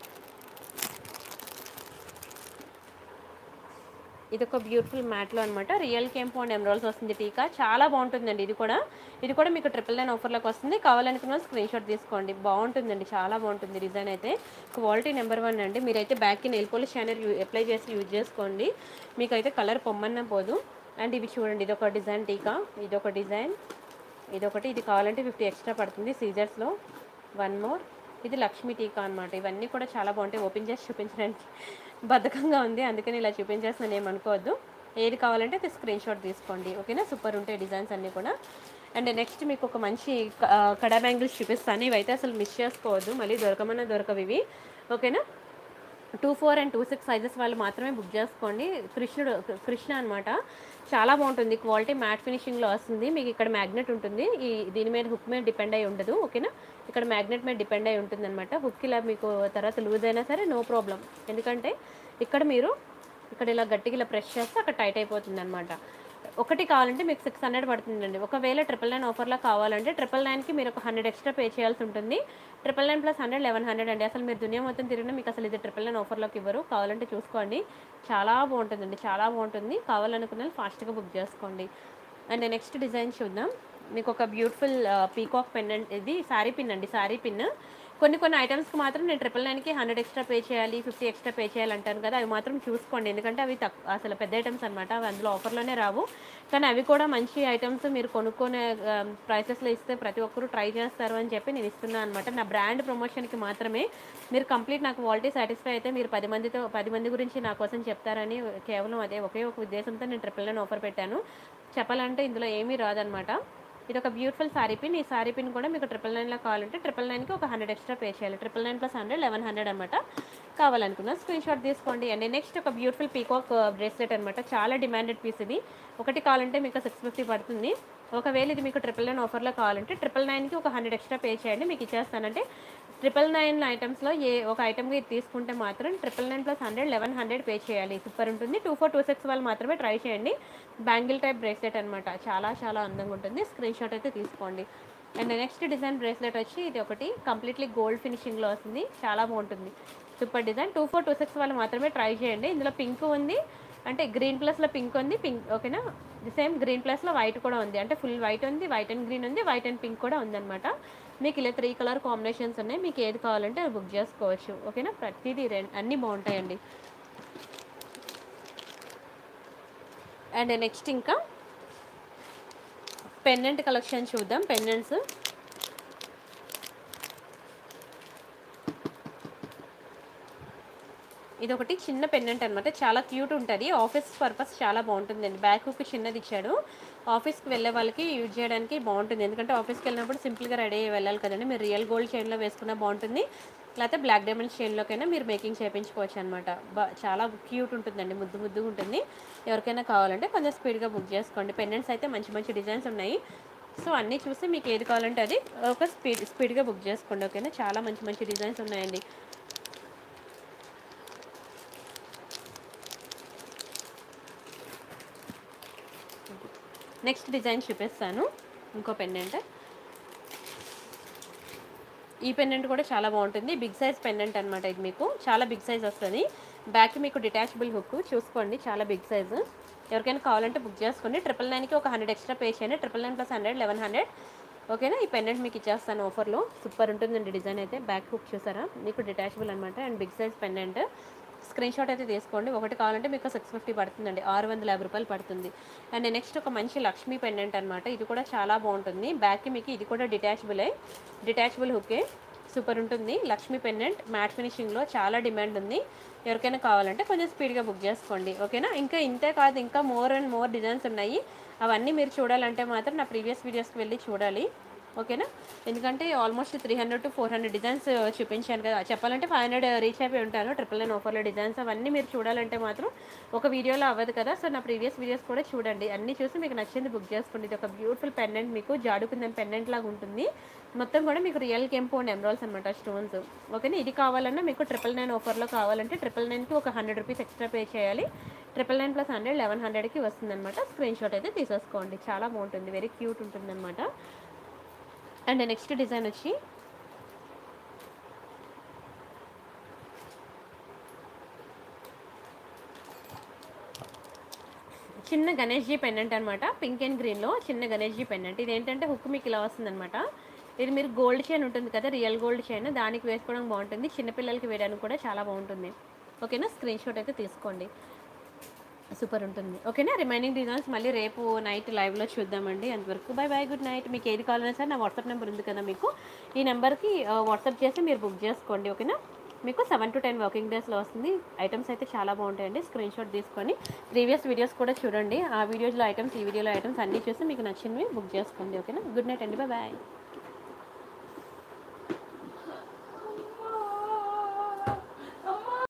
ఇది ఒక బ్యూటిఫుల్ మ్యాట్లో అనమాట. రియల్ కెంపు అండ్ ఎమరాల్స్ వస్తుంది టీకా, చాలా బాగుంటుందండి. ఇది కూడా ఇది కూడా మీకు ట్రిపుల్ నైన్ ఆఫర్లోకి వస్తుంది. కావాలనుకున్న స్క్రీన్ షాట్ తీసుకోండి. బాగుంటుందండి, చాలా బాగుంటుంది. డిజైన్ అయితే క్వాలిటీ నెంబర్ వన్ అండి. మీరైతే బ్యాక్కి నెయిల్ పాలిష్ షైనర్ అప్లై చేసి యూజ్ చేసుకోండి, మీకైతే కలర్ పొమ్మన్నా పోదు. అండ్ ఇవి చూడండి, ఇది ఒక డిజైన్ టీకా, ఇది ఒక డిజైన్, ఇదొకటి. ఇది కావాలంటే ఫిఫ్టీ ఎక్స్ట్రా పడుతుంది సీజర్స్లో. వన్ మోర్, ఇది లక్ష్మీ టీకా అనమాట. ఇవన్నీ కూడా చాలా బాగుంటాయి. ఓపెన్ చేసి చూపించడానికి బద్ధకంగా ఉంది, అందుకని ఇలా చూపించేస్తున్నాను, ఏమనుకోవద్దు. ఏది కావాలంటే అది స్క్రీన్ షాట్ తీసుకోండి. ఓకేనా, సూపర్ ఉంటాయి డిజైన్స్ అన్నీ కూడా. అండ్ నెక్స్ట్ మీకు ఒక మంచి కడా బ్యాంగిల్స్ చూపిస్తాను. ఇవైతే అసలు మిస్ చేసుకోవద్దు, మళ్ళీ దొరకమన్నా దొరకవు ఇవి. ఓకేనా, two four and two six sizes వాళ్ళు మాత్రమే బుక్ చేసుకోండి. కృష్ణుడు కృష్ణ అనమాట, చాలా బాగుంటుంది. క్వాలిటీ మ్యాట్ ఫినిషింగ్లో వస్తుంది. మీకు ఇక్కడ మ్యాగ్నెట్ ఉంటుంది, ఈ దీని మీద హుక్ మీద డిపెండ్ అయి ఉండదు. ఓకేనా, ఇక్కడ మ్యాగ్నెట్ మీద డిపెండ్ అయి ఉంటుంది అనమాట. హుక్ ఇలా మీకు తర్వాత లూజ్ అయినా సరే నో ప్రాబ్లం, ఎందుకంటే ఇక్కడ మీరు ఇక్కడ ఇలా గట్టిగా ఇలా ప్రెస్ చేస్తే అక్కడ టైట్ అయిపోతుంది అనమాట. ఒకటి కావాలంటే మీకు సిక్స్ హండ్రెడ్ పడుతుందండి. ఒకవేళ ట్రిపుల్ నైన్ ఆఫర్లో కావాలంటే ట్రిపుల్ నైన్కి మీరు ఒక హండ్రెడ్ ఎక్స్ట్రా పే చేయాల్సి ఉంటుంది. Triple nine plus hundred eleven hundred అండి. అసలు మీరు దునియా మొత్తం తిరిగినా మీకు అసలు ఇది ట్రిపుల్ నైన్ ఆఫర్లోకి ఇవ్వరు. కావాలంటే చూసుకోండి, చాలా బాగుంటుందండి, చాలా బాగుంటుంది. కావాలనుకున్న ఫాస్ట్గా బుక్ చేసుకోండి. అండ్ నెక్స్ట్ డిజైన్ చూద్దాం. మీకు ఒక బ్యూటిఫుల్ పీకాక్ పెన్, ఇది శారీ పిన్ అండి, శారీ పిన్. కొన్ని కొన్ని ఐటమ్స్కి మాత్రం నేను ట్రిపుల్ నైన్కి హండ్రెడ్ ఎక్స్ట్రా పే చేయాలి, ఫిఫ్టీ ఎక్స్ట్రా పే చేయాలి అంటాను కదా, అవి మాత్రం చూసుకోండి. ఎందుకంటే అవి తక్కువ, అసలు పెద్ద ఐటమ్స్ అనమాట, అవి అందులో ఆఫర్లోనే రావు. కానీ అవి కూడా మంచి ఐటమ్స్, మీరు కొనుక్కునే ప్రైసెస్లో ఇస్తే ప్రతి ఒక్కరు ట్రై చేస్తారు అని చెప్పి నేను ఇస్తున్నాను అనమాట. నా బ్రాండ్ ప్రమోషన్కి మాత్రమే. మీరు కంప్లీట్ నాకు క్వాలిటీ సాటిస్ఫై అయితే మీరు పది మందితో పది మంది గురించి నా కోసం చెప్తారని కేవలం అదే ఒకే ఒక ఉద్దేశంతో నేను ట్రిపుల్ నైన్ ఆఫర్ పెట్టాను. చెప్పాలంటే ఇందులో ఏమీ రాదనమాట. ఇది ఒక బ్యూటిఫుల్ శారీ పిన్. ఈ శారీ పిన్ కూడా మీకు ట్రిపుల్ నైన్లో కావాలంటే ట్రిపుల్ నైన్కి ఒక హండ్రెడ్ ఎక్స్ట్రా పే చేయాలి. Triple nine plus hundred eleven hundred అనమాట. కావాలనుకున్నా స్క్రీన్ షాట్ తీసుకోండి. అండ్ నెక్స్ట్ ఒక బ్యూటిఫుల్ పీకాక్ బ్రేస్లెట్ అనమాట, చాలా డిమాండెడ్ పీస్ ఇది. ఒకటి కావాలంటే మీకు సిక్స్ ఫిఫ్టీ పడుతుంది. ఒకవేళ ఇది మీకు ట్రిపుల్ నైన్ ఆఫర్లో కావాలంటే ట్రిపుల్ నైన్కి ఒక హండ్రెడ్ ఎక్స్ట్రా పే చేయండి, మీకు ఇచ్చేస్తానంటే ట్రిపుల్ నైన్ ఐటమ్స్లో ఏ ఒక ఐటమ్కి ఇది తీసుకుంటే మాత్రం triple nine plus hundred eleven hundred pay చేయాలి. సూపర్ ఉంటుంది. టూ ఫోర్ టూ సిక్స్ వాళ్ళు మాత్రమే ట్రై చేయండి. బ్యాంగిల్ టైప్ బ్రేస్లెట్ అనమాట, చాలా చాలా అందంగా ఉంటుంది. స్క్రీన్ షాట్ అయితే తీసుకోండి. అండ్ నెక్స్ట్ డిజైన్ బ్రేస్లెట్ వచ్చి ఇది ఒకటి కంప్లీట్లీ గోల్డ్ ఫినిషింగ్లో వస్తుంది, చాలా బాగుంటుంది. Super design. Two four two six వాళ్ళు మాత్రమే ట్రై చేయండి. ఇందులో పింక్ ఉంది, అంటే గ్రీన్ ప్లస్లో పింక్ ఉంది, పింక్ ఓకేనా, సేమ్ గ్రీన్ ప్లస్లో వైట్ కూడా ఉంది, అంటే ఫుల్ వైట్ ఉంది, వైట్ అండ్ గ్రీన్ ఉంది, వైట్ అండ్ పింక్ కూడా ఉందన్నమాట. మీకు ఇలా త్రీ కలర్ కాంబినేషన్స్ ఉన్నాయి, మీకు ఏది కావాలంటే అది బుక్ చేసుకోవచ్చు. ఓకేనా, ప్రతిదీ రెండు అన్నీ బాగుంటాయండి. అండ్ నెక్స్ట్ ఇంకా పెండెంట్ కలెక్షన్ చూద్దాం. పెండెంట్స్ ఇది ఒకటి చిన్న పెండెంట్ అనమాట, చాలా క్యూట్ ఉంటుంది. ఆఫీస్ పర్పస్ చాలా బాగుంటుందండి. బ్యాక్ హుక్ చిన్నది ఇచ్చాడు, ఆఫీస్కి వెళ్ళే వాళ్ళకి యూజ్ చేయడానికి బాగుంటుంది. ఎందుకంటే ఆఫీస్కి వెళ్ళినప్పుడు సింపుల్గా రెడీ అయ్యి వెళ్ళాలి కదండి. మీరు రియల్ గోల్డ్ చైన్లో వేసుకున్నా బాగుంటుంది, లేకపోతే బ్లాక్ డైమండ్స్ చైన్లోకైనా మీరు మేకింగ్ చేయించుకోవచ్చు అనమాట. బా చాలా క్యూట్ ఉంటుందండి, ముద్దు ముద్దుగా ఉంటుంది. ఎవరికైనా కావాలంటే కొంచెం స్పీడ్గా బుక్ చేసుకోండి. పెండెంట్స్ అయితే మంచి మంచి డిజైన్స్ ఉన్నాయి. సో అన్నీ చూసి మీకు ఏది కావాలంటే అది ఒక స్పీడ్ స్పీడ్గా బుక్ చేసుకోండి. ఓకేనా, చాలా మంచి మంచి డిజైన్స్ ఉన్నాయండి. నెక్స్ట్ డిజైన్ చూపిస్తాను. ఇంకో పెండెంట్, ఈ పెండెంట్ కూడా చాలా బాగుంటుంది. బిగ్ సైజ్ పెండెంట్ అనమాట. ఇది మీకు చాలా బిగ్ సైజ్ వస్తుంది. బ్యాక్ మీకు డిటాచబుల్ హుక్ చూసుకోండి, చాలా బిగ్ సైజు. ఎవరికైనా కావాలంటే బుక్ చేసుకోండి. ట్రిపుల్ నైన్కి ఒక హండ్రెడ్ ఎక్స్ట్రా పే చేయండి. Triple nine plus hundred eleven hundred ఓకేనా. ఈ పెండెంట్ మీకు ఇచ్చేస్తాను ఆఫర్లో. సూపర్ ఉంటుందండి డిజైన్ అయితే. బ్యాక్ హుక్ చూసారా, మీకు డిటాచబుల్ అనమాట. And big size pendant. Screen shot అయితే తీసుకోండి. ఒకటి కావాలంటే మీకు సిక్స్ ఫిఫ్టీ పడుతుందండి, ఆరు వందల యాభై రూపాయలు పడుతుంది. అండ్ నెక్స్ట్ ఒక మంచి లక్ష్మీ పెండెంట్ అనమాట. ఇది కూడా చాలా బాగుంటుంది. బ్యాక్కి మీకు ఇది కూడా డిటాచబులే, డిటాచబుల్ హుకే. సూపర్ ఉంటుంది. లక్ష్మీ పెండెంట్ మ్యాట్ ఫినిషింగ్లో చాలా డిమాండ్ ఉంది. ఎవరికైనా కావాలంటే కొంచెం స్పీడ్గా బుక్ చేసుకోండి. ఓకేనా, ఇంకా ఇంతే కాదు, ఇంకా మోర్ అండ్ మోర్ డిజైన్స్ ఉన్నాయి. అవన్నీ మీరు చూడాలంటే మాత్రం నా ప్రీవియస్ వీడియోస్కి వెళ్ళి చూడాలి. ఓకేనా. ఎందుకంటే almost three hundred to four hundred designs చూపించాను కదా, చెప్పాలంటే ఫైవ్ హండ్రెడ్ రీచ్ అయిపోయి ఉంటాను. ట్రిపుల్ నైన్ ఆఫర్లో డిజైన్స్ అవన్నీ మీరు చూడాలంటే మాత్రం ఒక వీడియోలో అవ్వదు కదా. సో నా ప్రీవియస్ వీడియోస్ కూడా చూడండి, అన్నీ చూసి మీకు నచ్చింది బుక్ చేసుకోండి. ఇది ఒక బ్యూటిఫుల్ పెండెంట్, మీకు జాడుకుందని పెండెంట్ లాగా ఉంటుంది. మొత్తం కూడా మీకు రియల్ కెంపు అండ్ ఎమరాల్స్ అనమాట స్టోన్స్. ఓకేనా. ఇది కావాలన్నా మీకు ట్రిపుల్ నైన్ ఆఫర్లో కావాలంటే ట్రిపుల్ నైన్కి ఒక హండ్రెడ్ రూపీస్ ఎక్స్ట్రా పే చేయాలి. Triple nine plus hundred eleven హండ్రెడ్కి వస్తుంది అనమాట. స్క్రీన్ షాట్ అయితే తీసేసుకోండి, చాలా బాగుంటుంది, వెరీ క్యూట్ ఉంటుంది అనమాట. అండ్ నెక్స్ట్ డిజైన్ వచ్చి చిన్న గణేష్జీ పెండెంట్ అనమాట, పింక్ అండ్ గ్రీన్లో చిన్న గణేష్జీ పెండెంట్. ఇది ఏంటంటే హుక్ మీకు ఇలా వస్తుందన్నమాట. ఇది మీరు గోల్డ్ చైన్ ఉంటుంది కదా, రియల్ గోల్డ్ చైన్, దానికి వేసుకోవడం బాగుంటుంది, చిన్నపిల్లలకి వేయడానికి కూడా చాలా బాగుంటుంది. ఓకేనా. స్క్రీన్ షాట్ అయితే తీసుకోండి, సూపర్ ఉంటుంది. ఓకేనా. రిమైనింగ్ డిజైన్స్ మళ్ళీ రేపు నైట్ లైవ్లో చూద్దామండి. అంతవరకు బై బై, గుడ్ నైట్. మీకు ఏది కావాలన్నా సరే నా వాట్సాప్ నెంబర్ ఉంది కదా మీకు, ఈ నెంబర్కి వాట్సాప్ చేసి మీరు బుక్ చేసుకోండి. ఓకేనా. మీకు సెవెన్ టు టెన్ వర్కింగ్ డేస్లో వస్తుంది. ఐటమ్స్ అయితే చాలా బాగుంటాయండి. స్క్రీన్ షాట్ తీసుకొని ప్రీవియస్ వీడియోస్ కూడా చూడండి, ఆ వీడియోస్లో ఐటమ్స్ ఈ వీడియోలో ఐటమ్స్ అన్నీ చూసి మీకు నచ్చినవి బుక్ చేసుకోండి. ఓకేనా. గుడ్ నైట్ అండి, బై బాయ్.